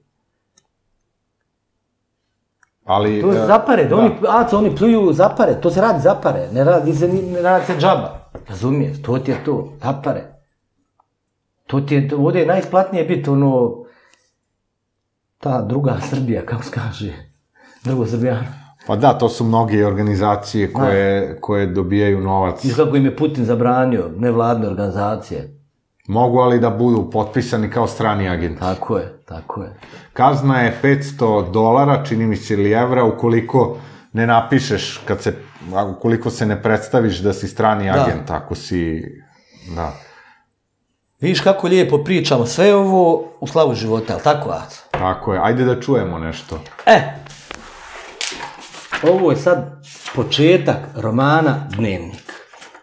Ali, to je zapare, da. Oni, aco, oni pluju zapare, to se radi zapare, ne radi se, ne radi se džaba. Razumiješ, to ti je to, zapare. To ti je, to, ovdje je najisplatnije biti ono, ta druga Srbija, kako se kaže, drugo Srbijano. Pa da, to su mnoge organizacije koje, koje dobijaju novac. I kako im je Putin zabranio, nevladne organizacije. Mogu ali da budu potpisani kao strani agenti. Tako je, tako je. Kazna je petsto dolara, čini mi se, ili evra, ukoliko ne napišeš, kad se, ukoliko se ne predstaviš da si strani agent, da. Ako si, da. Vidiš kako lijepo pričamo, sve ovo u slavu života, ali tako, Aco? Tako je, ajde da čujemo nešto. E, ovo je sad početak romana Dnevnik.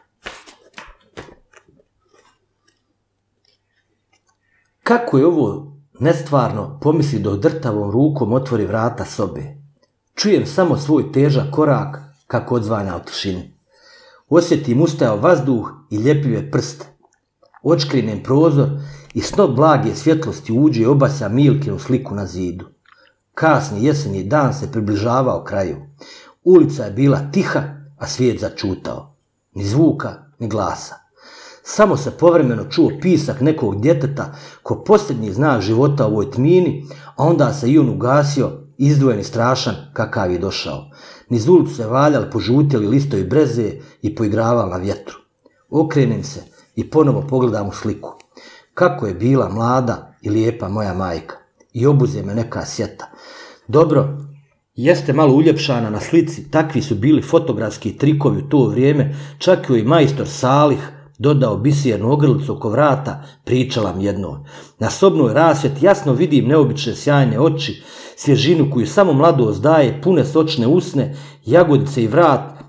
Kako je ovo nestvarno pomisli da drtavom rukom otvori vrata sobe. Čujem samo svoj težak korak kako odzvanja u tišini. Osjetim ustajao vazduh i ljepive prste. Očkrinem prozor i snop blage svjetlosti uđe i obasja Milkinu sliku na zidu. Kasni jesenji dan se približavao kraju. Ulica je bila tiha, a svijet začutao. Ni zvuka, ni glasa. Samo se povremeno čuo pisak nekog djeteta ko posljednji znak života u ovoj tmini, a onda se i on ugasio, izdvojen i strašan kakav je došao. Niz ulicu se valjali požutjeli listovi breze i poigravali na vjetru. Okrenem se i ponovo pogledam u sliku. Kako je bila mlada i lijepa moja majka. I obuze me neka sjeta. Dobro, jeste malo uljepšana na slici, takvi su bili fotografski trikovi u to vrijeme, čak i majstor Salih dodao bisjernu ogrlicu oko vrata, pričala mi jedno. Na sobnoj rasvjeti jasno vidim neobične sjajne oči, svježinu koju samo mladost daje, pune sočne usne, jagodice i vrat,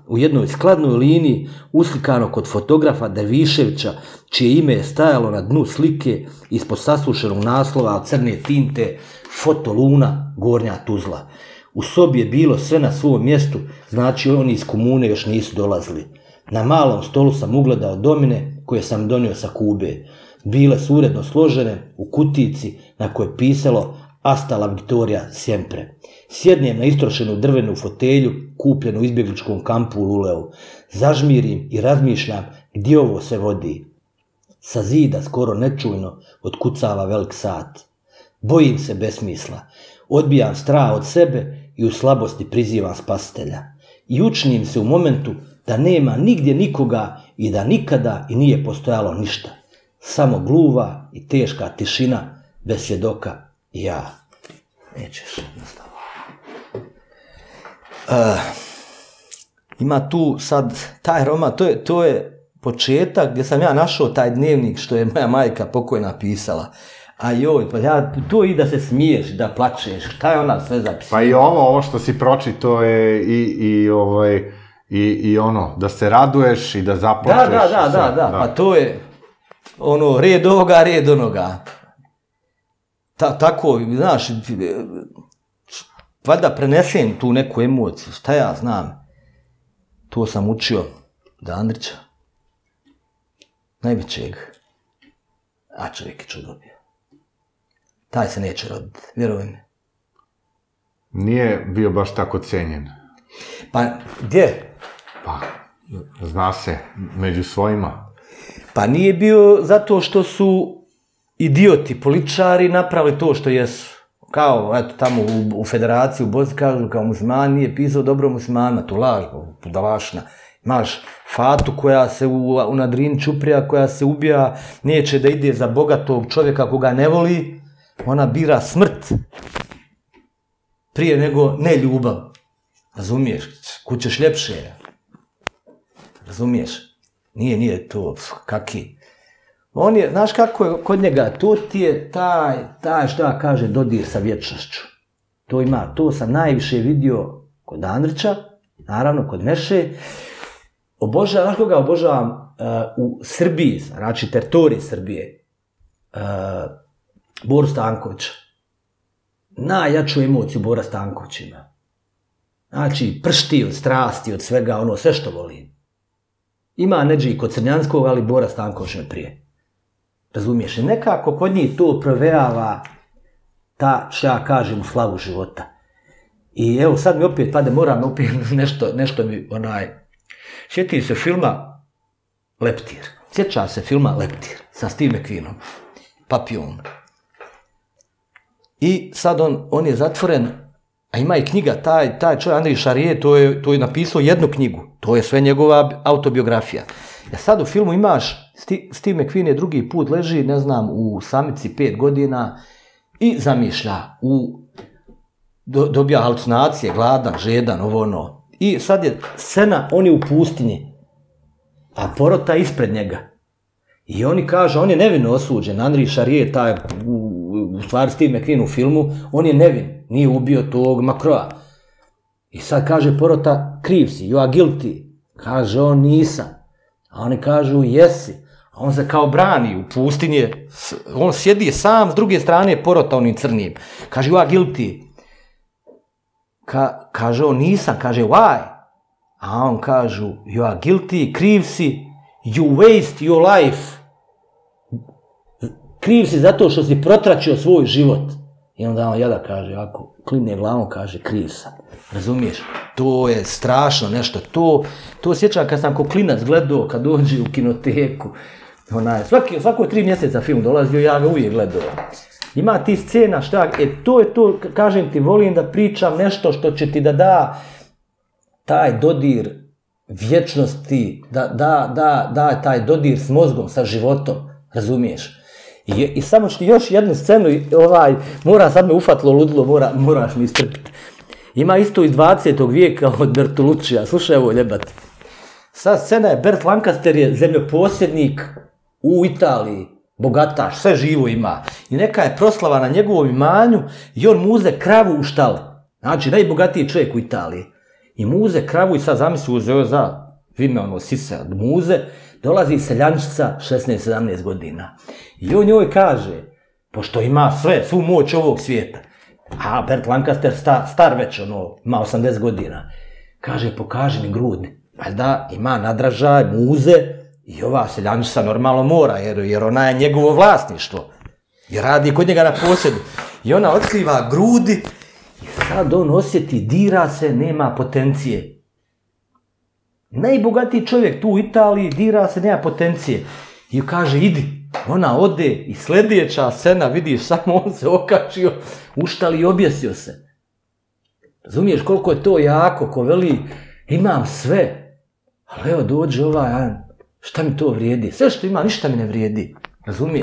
u jednoj skladnoj liniji uslikano kod fotografa Derviševića, čije ime je stajalo na dnu slike ispod sasušenog naslova od crne tinte Foto Luna, Gornja Tuzla. U sobi je bilo sve na svom mjestu, znači oni iz komune još nisu dolazili. Na malom stolu sam ugledao domine koje sam donio sa Kube. Bile su uredno složene u kutici na kojoj je pisalo Hasta la Victoria siempre. Sjednem na istrošenu drvenu fotelju, kupljenu u izbjegličkom kampu u Luleu. Zažmirim i razmišljam gdje ovo se vodi. Sa zida skoro nečujno otkucava velik sat. Bojim se besmisla. Odbijam strah od sebe i u slabosti prizivam spasitelja. I učnim se u momentu da nema nigdje nikoga i da nikada i nije postojalo ništa. Samo gluva i teška tišina bez svjedoka i ja. Nećeš nastaviti. Uh, ima tu sad taj roman, to je, to je početak gdje sam ja našao taj dnevnik što je moja majka pokojna pisala. A joj, pa ja, to i da se smiješ, da plačeš, šta je ona sve zapisala? Pa i ovo, ovo što si pročito je i, i, ovaj, i, i ono, da se raduješ i da zaplačeš. Da, da, da, da, da, da, pa to je ono, red ovoga, red onoga. Ta, tako, znaš, valjda prenesem tu neku emociju, šta ja znam. To sam učio od Andrića, najvećeg, a čovjek je čudobio. Taj se neće roditi, vjeruj mi. Nije bio baš tako cijenjen. Pa, gdje? Pa, zna se, među svojima. Pa nije bio zato što su idioti, političari napravili to što jesu. Kao, eto, tamo u, u federaciji, u Bosni, kažu, kao musliman nije pisao dobro muslimanima, tu laž, budalašna. Imaš Fatu koja se u, u Nadrini Čuprija, koja se ubija, neće da ide za bogatog čovjeka koga ne voli, ona bira smrt prije nego ne ljubav. Razumiješ? Kućeš ljepše. Razumiješ? Nije, nije to, kaki. On je, znaš kako je kod njega, to ti je taj, taj što ja kaže, dodir sa vječnošću. To ima, to sam najviše vidio kod Andrića, naravno kod Meše. Obožavam, znaš koga obožavam uh, u Srbiji, znači teritoriji Srbije, uh, Boru Stankovića. Najjaču emociju Bora Stanković ima. Znači, pršti od strasti, od svega, ono, sve što volim. Ima neđi kod Crnjanskog, ali Bora Stanković me prije. Razumiješ? I nekako kod njih to provejava ta, što ja kažem, u slavu života. I evo, sad mi opet pade, moram opet nešto, nešto mi, onaj, sjeti se filma Leptir. Sjeća se filma Leptir sa Steve McQueenom, Papillon. I sad on, on je zatvoren, a ima i knjiga, taj, taj čovjek Andrij Šarije, to je, to je napisao jednu knjigu, to je sve njegova autobiografija. Ja sad u filmu imaš, Steve McQueen je drugi put leži, ne znam, u samici pet godina i zamišlja, u, do, dobija halucinacije, gladan, žedan, ovo ono. I sad je scena, on je u pustinji, a porota ispred njega. I oni kažu, on je nevino osuđen, Andrij Šarije, taj, u, u stvari Steve McQueen u filmu, on je nevin, nije ubio tog Makroa. I sad kaže porota, kriv si, you are guilty. Kaže on, nisam. A oni kažu, jesi. A on se kao brani u pustinji, on sjedi sam, s druge strane porota onim crnim. Kaže, you are guilty. Ka, kaže on, nisam. Kaže, why? A on kažu, you are guilty, kriv si, you waste your life. Kriv si zato što si protračio svoj život. I onda on jada kaže, ako klimne glavom, kaže, kriv sam. Razumiješ? To je strašno nešto. To, to sjećam kad sam ko klinac gledao, kad dođe u kinoteku. Onaj, svaki, svako tri mjeseca film dolazio, ja ga uvijek gledao. Ima ti scena, šta, e, to je to, kažem ti, volim da pričam nešto što će ti da da taj dodir vječnosti, da da, da, da taj dodir s mozgom, sa životom. Razumiješ? I, i samo što još jednu scenu, ovaj, mora sad me ufatlo ludilo, mora, moraš mi istrpiti. Ima isto iz dvadesetog vijeka od Bertoluccija, slušaj ovo ljebat. Sad scena je, Bert Lancaster je zemljoposjednik u Italiji, bogataš, sve živo ima. I neka je proslava na njegovom imanju i on muze kravu u štale. Znači, najbogatiji čovjek u Italiji. I muze kravu i sad zamisli uzeo za vime ono sise od muze, dolazi seljančica šesnaest sedamnaest godina. I on njoj kaže, pošto ima sve, svu moć ovog svijeta, a Burt Lancaster star, star već, ono, ima osamdeset godina, kaže, pokaži mi grudni. Valjda ima nadražaj, muze, i ova seljančica normalno mora, jer, jer ona je njegovo vlasništvo. I radi kod njega na posjedu. I ona otkriva grudi, i sad on osjeti, dira se, nema potencije. Najbogatiji čovjek tu u Italiji, dira se, nema potencije. I kaže, idi. Ona ode i sljedeća scena, vidiš, samo on se okačio, uštali i objesio se. Razumiješ koliko je to jako, ko veli, imam sve. Ali evo dođe ovaj, šta mi to vrijedi? Sve što ima, ništa mi ne vrijedi. Razumiješ?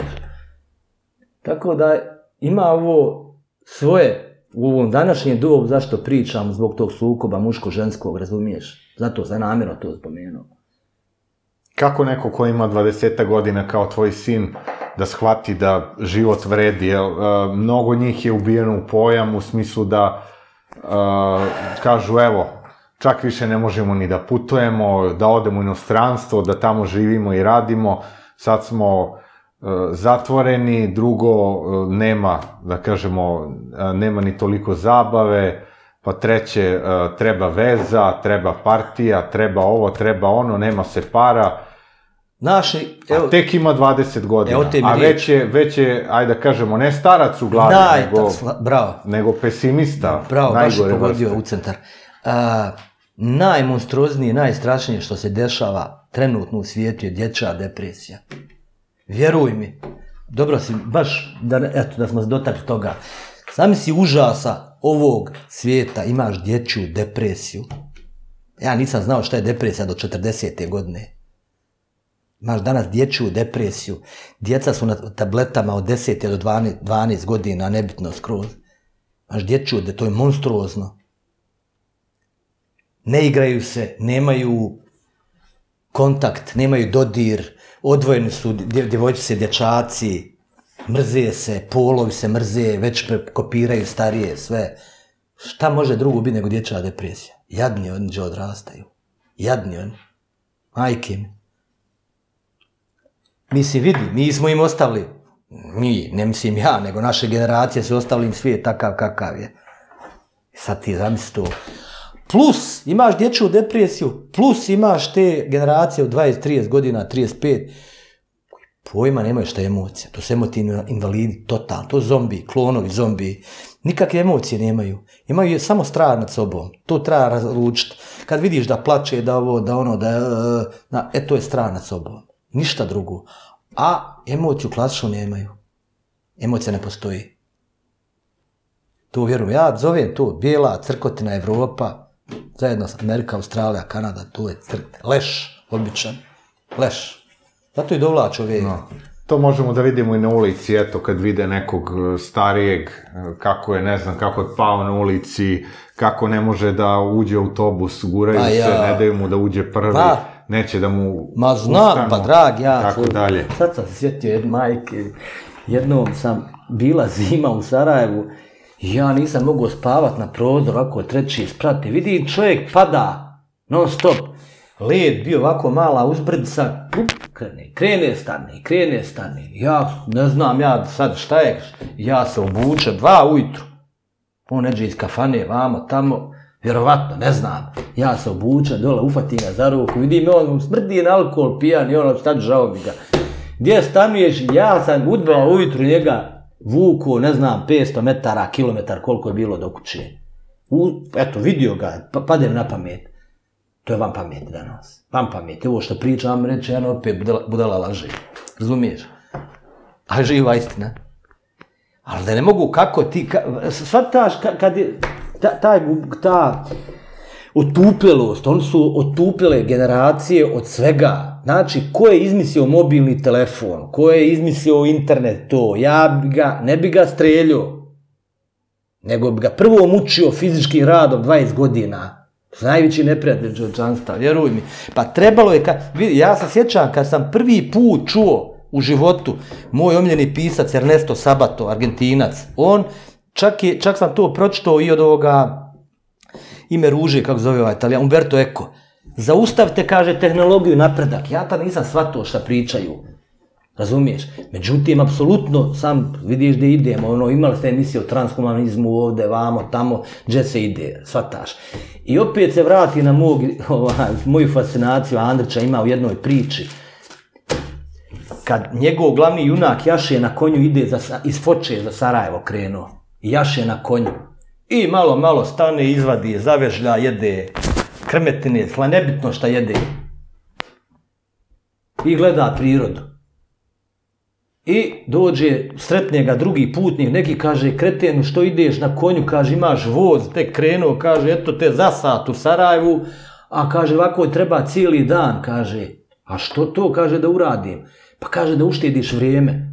Tako da ima ovo svoje, u ovom današnjem dobu, zašto pričam zbog tog sukoba muško-ženskog, razumiješ? Zato sam namjerno to spomenuo. Kako neko ko ima dvadeset godina kao tvoj sin da shvati da život vredi, jel? Uh, mnogo njih je ubijeno u pojam u smislu da uh, kažu evo, čak više ne možemo ni da putujemo, da odemo u inostranstvo, da tamo živimo i radimo, sad smo uh, zatvoreni, drugo uh, nema, da kažemo, uh, nema ni toliko zabave, pa treće, uh, treba veza, treba partija, treba ovo, treba ono, nema se para. Naši, evo, a tek ima dvadeset godina, a već je, već je, ajde da kažemo, ne starac u glavi, Daj, nego, sla, bravo. nego pesimista. Bravo, baš je pogodio vrste. u centar. A, najmonstruoznije, najstrašnije što se dešava trenutno u svijetu je dječja depresija. Vjeruj mi, dobro si, baš, da, eto, da smo se dotakli toga. Sami si užasa ovog svijeta, imaš dječju depresiju. Ja nisam znao šta je depresija do četrdesete godine. Imaš danas dječju depresiju. Djeca su na tabletama od desete do dvanaest godina, nebitno skroz. Imaš dječju, to je monstruozno. Ne igraju se, nemaju kontakt, nemaju dodir, odvojeni su djevojčice, dječaci, mrze se, polovi se mrze, već kopiraju starije, sve. Šta može drugo biti nego dječja depresija? Jadni oni gdje odrastaju. Jadni oni. Majke mi. Mislim, vidi, mi smo im ostavili, mi, ne mislim ja, nego naše generacije su ostavili im svijet takav kakav je. Sad ti zamisli to. Plus, imaš dječju depresiju, plus imaš te generacije od dvadeset trideset godina, trideset pet, pojma nemaju šta je emocija. To su emotivni invalidi, totalno, to zombi, klonovi zombi. Nikakve emocije nemaju. Imaju samo strah nad sobom. To treba razlučiti. Kad vidiš da plače, da ovo, da ono, da... da e, to je strah nad sobom. Ništa drugo. A emociju klasično nemaju. Emocija ne postoji. To vjerujem. Ja zovem to bijela crkotina Evropa, zajedno sa Amerika, Australija, Kanada, to je crk. Leš, običan. Leš. Zato i dovlač ove... No. To možemo da vidimo i na ulici, eto, kad vide nekog starijeg, kako je, ne znam, kako je pao na ulici, kako ne može da uđe u autobus, guraju ja. se, ne daju mu da uđe prvi, pa, neće da mu ma znam, ustanu, pa drag, ja. Tako tvoj, dalje. Sad sam se sjetio jedne majke, jednom sam bila zima u Sarajevu i ja nisam mogao spavat na prozor, ovako treći sprati, vidim čovjek pada, non stop. Led bio ovako mala uzbrdica, krene, krene, stane, krene, stane. Ja ne znam, ja sad šta je, ja se obučem, dva ujutru. On neđe iz kafane, vamo, tamo, vjerovatno, ne znam. Ja se obučem, dole, ufatim ga za ruku, vidim, on smrdi na alkohol, pijan i ono, šta žao bi ga. Gdje stanuješ, ja sam u dva ujutru njega vuku, ne znam, petsto metara, kilometar, koliko je bilo do kuće. U, eto, vidio ga, pa, padem na pamet. To je vam pamet danas. Vam pamet. Ovo što pričam, reče, ja opet budala, budala laže. Razumiješ? Ali živa istina. Ali da ne mogu kako ti... Ka, shvataš kad je ta, taj, ta otupelost, oni su otupile generacije od svega. Znači, ko je izmislio mobilni telefon, ko je izmislio internet, to, ja bi ga, ne bi ga streljio, nego bi ga prvo mučio fizičkim radom dvadeset godina. Najveći neprijatelj čovječanstva, vjeruj mi. Pa trebalo je, ka, vidi, ja se sjećam kad sam prvi put čuo u životu moj omiljeni pisac Ernesto Sabato, Argentinac, on, čak, je, čak sam to pročitao i od ovoga, ime ruže, kako zove ovaj Italijan, Umberto Eco. Zaustavite, kaže, tehnologiju napredak. Ja tad nisam shvatio šta pričaju. Razumiješ? Međutim, apsolutno, sam vidiš gdje idemo, ono, imali ste emisije o transhumanizmu ovdje, vamo, tamo, gdje se ide, shvataš. I opet se vrati na mog, ovaj, moju fascinaciju, Andrića ima u jednoj priči. Kad njegov glavni junak Jaše na konju ide za, iz Foče za Sarajevo krenuo. Jaše na konju. I malo, malo stane, izvadi, zavežlja, jede krmetine, sla nebitno šta jede. I gleda prirodu. I dođe, sretne ga drugi putnik, neki kaže, kretenu, što ideš na konju, kaže, imaš voz, tek krenuo, kaže, eto te za sat u Sarajevu, a kaže, ovako treba cijeli dan, kaže, a što to, kaže, da uradim? Pa kaže, da uštediš vrijeme.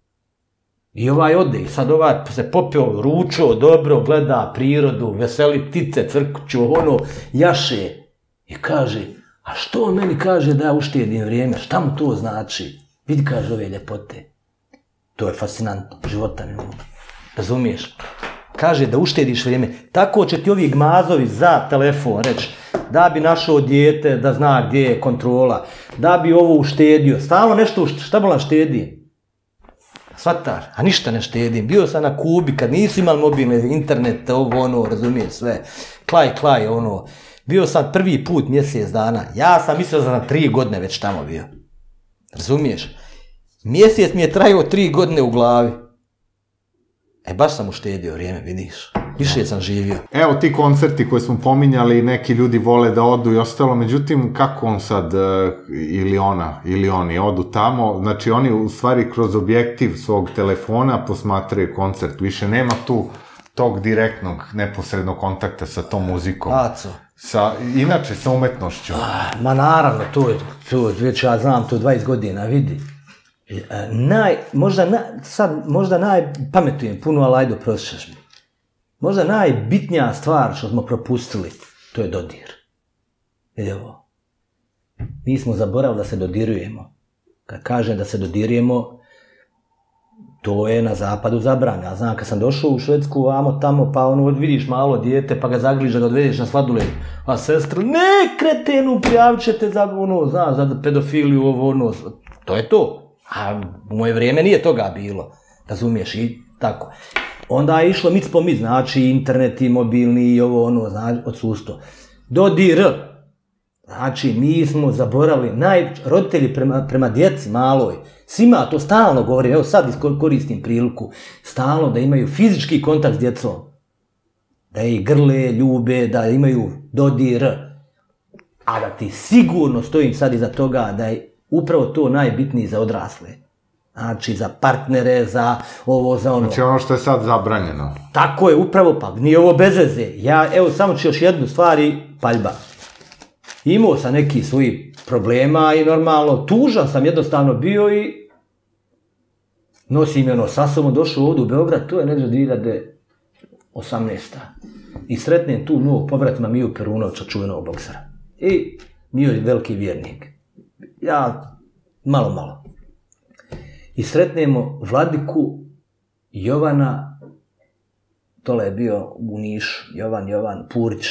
I ovaj ode, sad ovaj se popio, ručo, dobro, gleda prirodu, veseli ptice, crkuću, ono, jaše. I kaže, a što on meni kaže da ja uštedim vrijeme, šta mu to znači? Vidi, kaže, ove ljepote. To je fascinantno, života ne mogu. Razumiješ? Kaže da uštediš vrijeme. Tako će ti ovi gmazovi za telefon reći da bi našao dijete, da zna gdje je kontrola, da bi ovo uštedio. Stalno nešto, šta bolan štedi? Svatar, a ništa ne štedim. Bio sam na Kubi kad nisu imali mobilne, internet, ovo ono, razumiješ sve. Klaj, klaj, ono. Bio sam prvi put mjesec dana. Ja sam mislio da sam tri godine već tamo bio. Razumiješ? Mjesec mi je trajao tri godine u glavi. E, baš sam uštedio vrijeme, vidiš. Više sam živio. Evo ti koncerti koje smo pominjali, neki ljudi vole da odu i ostalo, međutim, kako on sad, ili ona, ili oni, odu tamo, znači oni u stvari kroz objektiv svog telefona posmatraju koncert, više nema tu tog direktnog, neposrednog kontakta sa tom muzikom. Aco. Sa, inače, sa umetnošću. Ma naravno, to je, to je, već ja znam, to je dvadeset godina, vidi. Naj, možda, na, sad, možda najpametujem puno, ali ajde, oprostiš mi. Možda najbitnija stvar što smo propustili, to je dodir. Vidi ovo. Mi smo zaboravili da se dodirujemo. Kad kažem da se dodirujemo, to je na zapadu zabranjeno. Ja znam, kad sam došao u Švedsku, vamo tamo, pa ono, vidiš malo dijete, pa ga zagliš da ga odvedeš na sladoled. A sestra, ne, kretenu, prijavit ćete za, ono, zna, za pedofiliju, ovo, ono, to je to. A u moje vrijeme nije toga bilo, razumiješ, i tako. Onda je išlo mic po mic, znači internet i mobilni i ovo, ono, znači, odsustvo. Dodir. Znači, mi smo zaboravili, naj, roditelji prema, prema djeci maloj, svima to stalno govorim, evo sad koristim priliku, stalno da imaju fizički kontakt s djecom. Da ih grle, ljube, da imaju dodir. A da ti sigurno stojim sad iza toga da je upravo to najbitnije za odrasle. Znači, za partnere, za ovo, za ono. Znači, ono što je sad zabranjeno. Tako je, upravo, pa nije ovo bez veze. Ja, evo, samo ću još jednu stvar i paljba. Imao sam neki svojih problema i normalno, tužan sam jednostavno bio i nosim je ono sa sobom, došao ovdje u Beograd, to je negdje dvije hiljade osamnaeste. I sretnem tu novog povratima Miju Perunovića, čuvenog boksera. I Mio je veliki vjernik. Ja, malo, malo. I sretnemo Vladiku Jovana, dole je bio u Nišu, Jovan, Jovan Purić.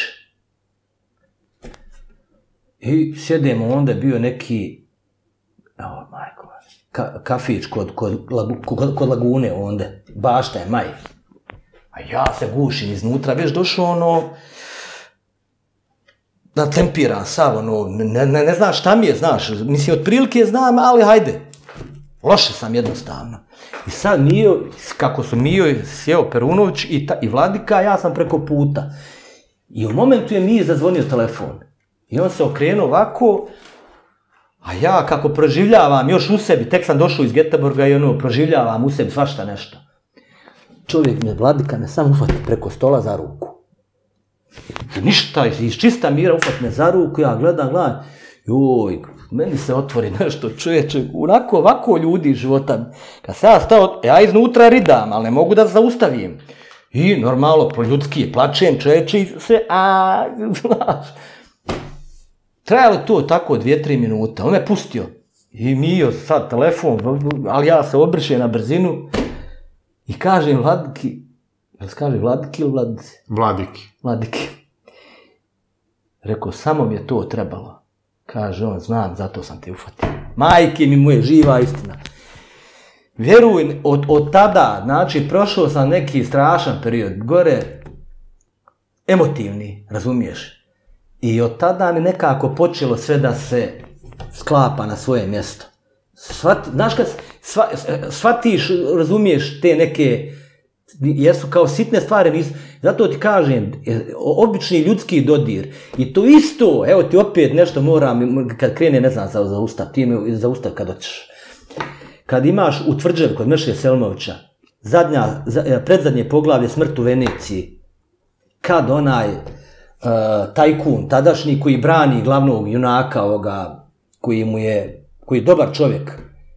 I sjedemo, onda je bio neki, evo, majko, ka, kafić kod, kod, kod, kod lagune onda, bašta je maj. A ja se gušim iznutra, već došao ono, da tempiram sav, ono, ne, ne, ne znaš šta mi je, znaš, mislim, otprilike znam, ali hajde, loše sam jednostavno. I sad Mio, kako su Mio sjeo Perunović i, ta, i Vladika, ja sam preko puta. I u momentu je Mio zazvonio telefon. I on se okrenuo ovako, a ja kako proživljavam još u sebi, tek sam došao iz Göteborga i ono, proživljavam u sebi svašta nešto. Čovjek me, Vladika, me sam ufati preko stola za ruku. Ništa, iz čista mira ufati me za ruku, ja gledam, gledam, joj, meni se otvori nešto, čovječe, onako, ovako ljudi života. Kad se ja stao, ja iznutra ridam, ali ne mogu da zaustavim. I normalno, po ljudski, plačem, čovječe, i sve, a, znaš. Trajalo to tako dvije, tri minuta, on me pustio. I Mio sad telefon, ali ja se obršem na brzinu i kažem Vladiki, jel se kaže Vladiki ili Vladici? Vladiki. Vladiki. Rekao, samo mi je to trebalo. Kaže on, znam, zato sam te ufatio. Majke mi moje, živa istina. Vjeruj, od, od tada, znači, prošao sam neki strašan period, gore, emotivni, razumiješ? I od tada mi nekako počelo sve da se sklapa na svoje mjesto. Svat, znaš kad sva, shvatiš, razumiješ te neke, jesu kao sitne stvari, nisu, zato ti kažem, obični ljudski dodir. I to isto, evo ti opet nešto moram, kad krene, ne znam, za, za ustav, ti me za ustav kad hoćeš. Kad imaš u Tvrđavi kod Mrše Selmovića, zadnja, predzadnje poglavlje Smrt u Veneciji, kad onaj uh, tajkun, tadašnji koji brani glavnog junaka ovoga, koji mu je, koji je dobar čovjek,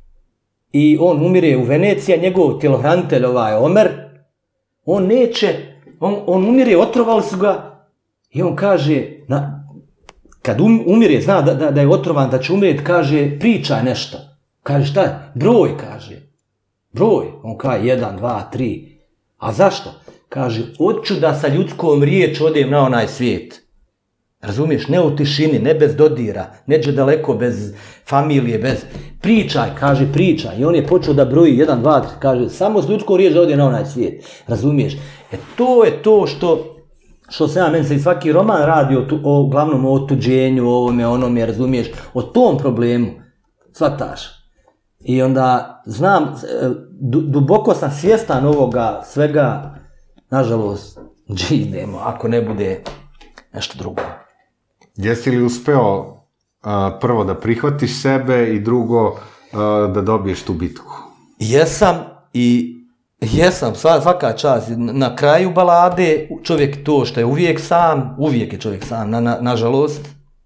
i on umire u Veneciji, a njegov tjelohranitelj, ovaj Omer, on neće, on, on umire, otrovali su ga, i on kaže, na, kad um, umire, zna da, da, da je otrovan, da će umrijeti, kaže, pričaj nešto. Kaže, šta je? Broj, kaže. Broj. On kaže, jedan, dva, tri. A zašto? Kaže, hoću da sa ljudskom riječ odem na onaj svijet. Razumiješ? Ne u tišini, ne bez dodira, neđe daleko, bez familije, bez... Pričaj, kaže, pričaj. I on je počeo da broji, jedan, dva, tri, kaže, samo s ljudskom riječ da odem na onaj svijet. Razumiješ? E to je to što... Što se ja, meni se i svaki roman radi o, tu, o glavnom otuđenju, o ovome, onome, razumiješ? O tom problemu. Svataš. I onda, znam, duboko sam svjestan ovoga svega, nažalost, džidemo, ako ne bude nešto drugo. Jesi li uspeo uh, prvo da prihvatiš sebe i drugo uh, da dobiješ tu bitku? Jesam i jesam, svaka čast. Na kraju balade čovjek to što je uvijek sam, uvijek je čovjek sam, na, na, nažalost.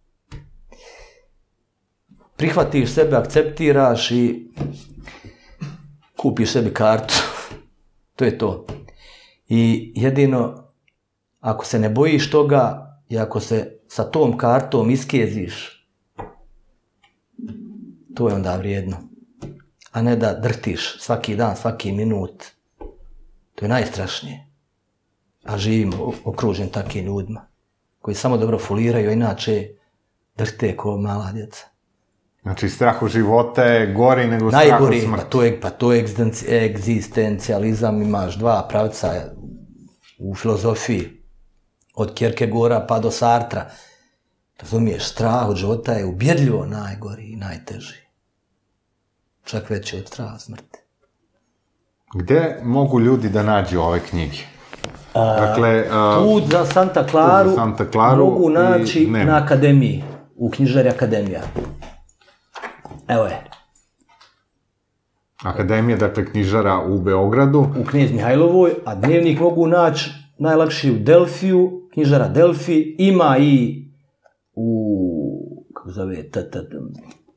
Prihvatiš sebe, akceptiraš i kupiš sebi kartu. To je to. I jedino, ako se ne bojiš toga i ako se sa tom kartom iskeziš, to je onda vrijedno. A ne da drtiš svaki dan, svaki minut. To je najstrašnije. A živimo okružen takvim ljudima koji samo dobro foliraju, a inače drte ko mala djeca. Znači, strah u života je gori nego strah u smrti. Najgori, pa to je, pa to je egzistencijalizam, imaš dva pravca u filozofiji, od Kierkegaarda pa do Sartra. Razumiješ, strah od života je ubjedljivo najgori i najteži. Čak veći od straha smrti. Gde mogu ljudi da nađu ove knjige? Dakle, a, put za Santa Claru, za Santa Claru mogu naći na akademiji, u knjižari Akademija. Evo je. Akademija, dakle, knjižara u Beogradu. U Knez Mihajlovoj, a dnevnik mogu naći najlakši u Delfiju, knjižara Delfi, ima i u, kako zove, t, t, t,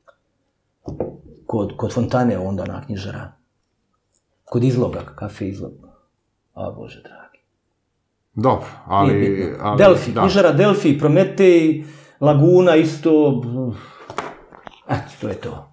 kod, kod Fontane onda na knjižara. Kod Izloga, kafe Izlog. A Bože dragi. Dobro, ali... ali Delfi, da. Knjižara Delfi, Prometej, Laguna isto... Eto, to je to.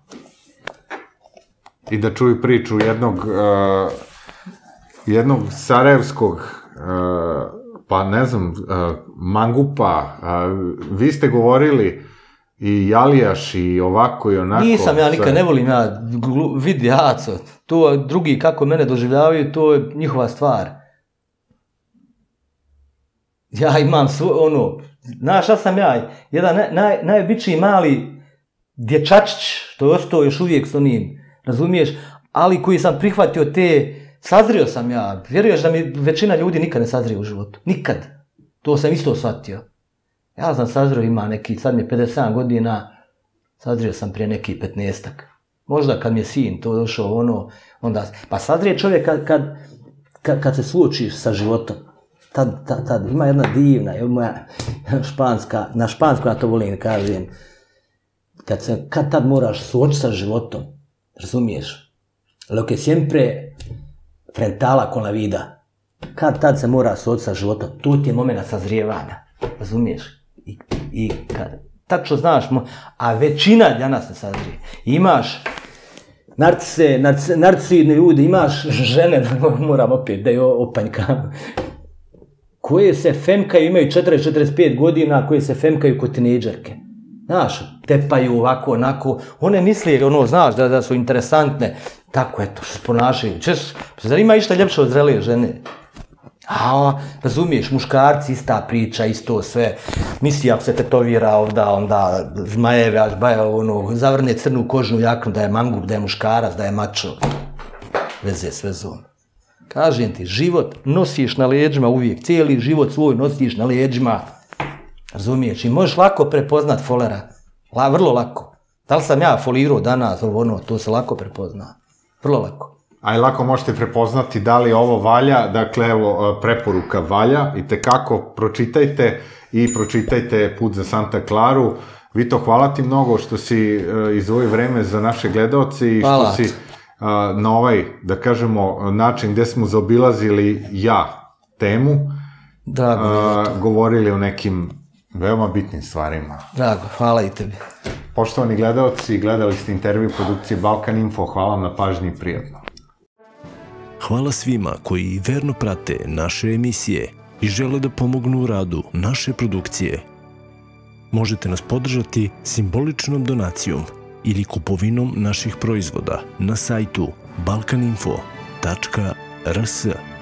I da čuju priču jednog, uh, jednog sarajevskog, uh, pa ne znam, uh, mangupa. Uh, vi ste govorili i Jalijaš i ovako i onako. Nisam, ja nikad ne volim, ja vidi Aco. To drugi kako mene doživljavaju, to je njihova stvar. Ja imam svoj, ono, znaš šta sam ja, jedan naj, naj, najobičniji mali dječačić, što je ostao još uvijek s onim, razumiješ, ali koji sam prihvatio te, sazrio sam ja, vjeruješ da mi većina ljudi nikad ne sazrije u životu, nikad, to sam isto shvatio. Ja sam sazrio, ima neki, sad mi je pedeset sedam godina, sazrio sam prije neki petnaestak. Možda kad mi je sin to došao, ono, onda, pa sazrije čovjek kad, kad, kad, kad se suočiš sa životom. Tad, tad, tad, ima jedna divna, je moja španska, na špansku ja to volim da kažem, kad se, kad tad moraš suočiti sa životom, razumiješ? Lo que siempre frentala con la vida. Kad tad se mora suočiti sa životom, tu ti je moment sazrijevanja, razumiješ? I, i kad, tačno znaš, a većina danas ne sazrije. Imaš narcise, narcise, narcisidne ljudi, imaš žene, moram opet da je opanjkam, koje se femkaju, imaju četrdeset do četrdeset pet godina, koje se femkaju kod tinejdžerke. Znaš, tepaju ovako, onako, one misli, ono, znaš, da, da su interesantne, tako, eto, što se ponašaju. Češ, zar ima išta ljepše od zrelije žene? A, razumiješ, muškarci, ista priča, isto sve. Misli, ako se tetovira ovda, onda zmajeve, až baje, ono, zavrne crnu kožnu jaknu, da je mangup, da je muškarac, da je mačo. Veze s vezom. Kažem ti, život nosiš na leđima uvijek, cijeli život svoj nosiš na leđima. Razumiješ, i možeš lako prepoznat folera. La, vrlo lako. Da li sam ja folirao danas, ono, to se lako prepozna. Vrlo lako. A i lako možete prepoznati da li ovo valja, dakle, evo, preporuka valja, i tekako pročitajte i pročitajte Put za Santa Claru. Vito, hvala ti mnogo što si izdvojio vreme za naše gledaoce i što si na ovaj, da kažemo, način gde smo zaobilazili ja temu, govorili o nekim veoma bitnim stvarima. Drago, hvala i tebi. Poštovani gledaoci, gledali ste intervju produkcije Balkan Info, hvala vam na pažnji i prijatno. Hvala svima koji verno prate naše emisije i žele da pomognu u radu naše produkcije. Možete nas podržati simboličnom donacijom ili kupovinom naših proizvoda na sajtu balkaninfo tačka r s.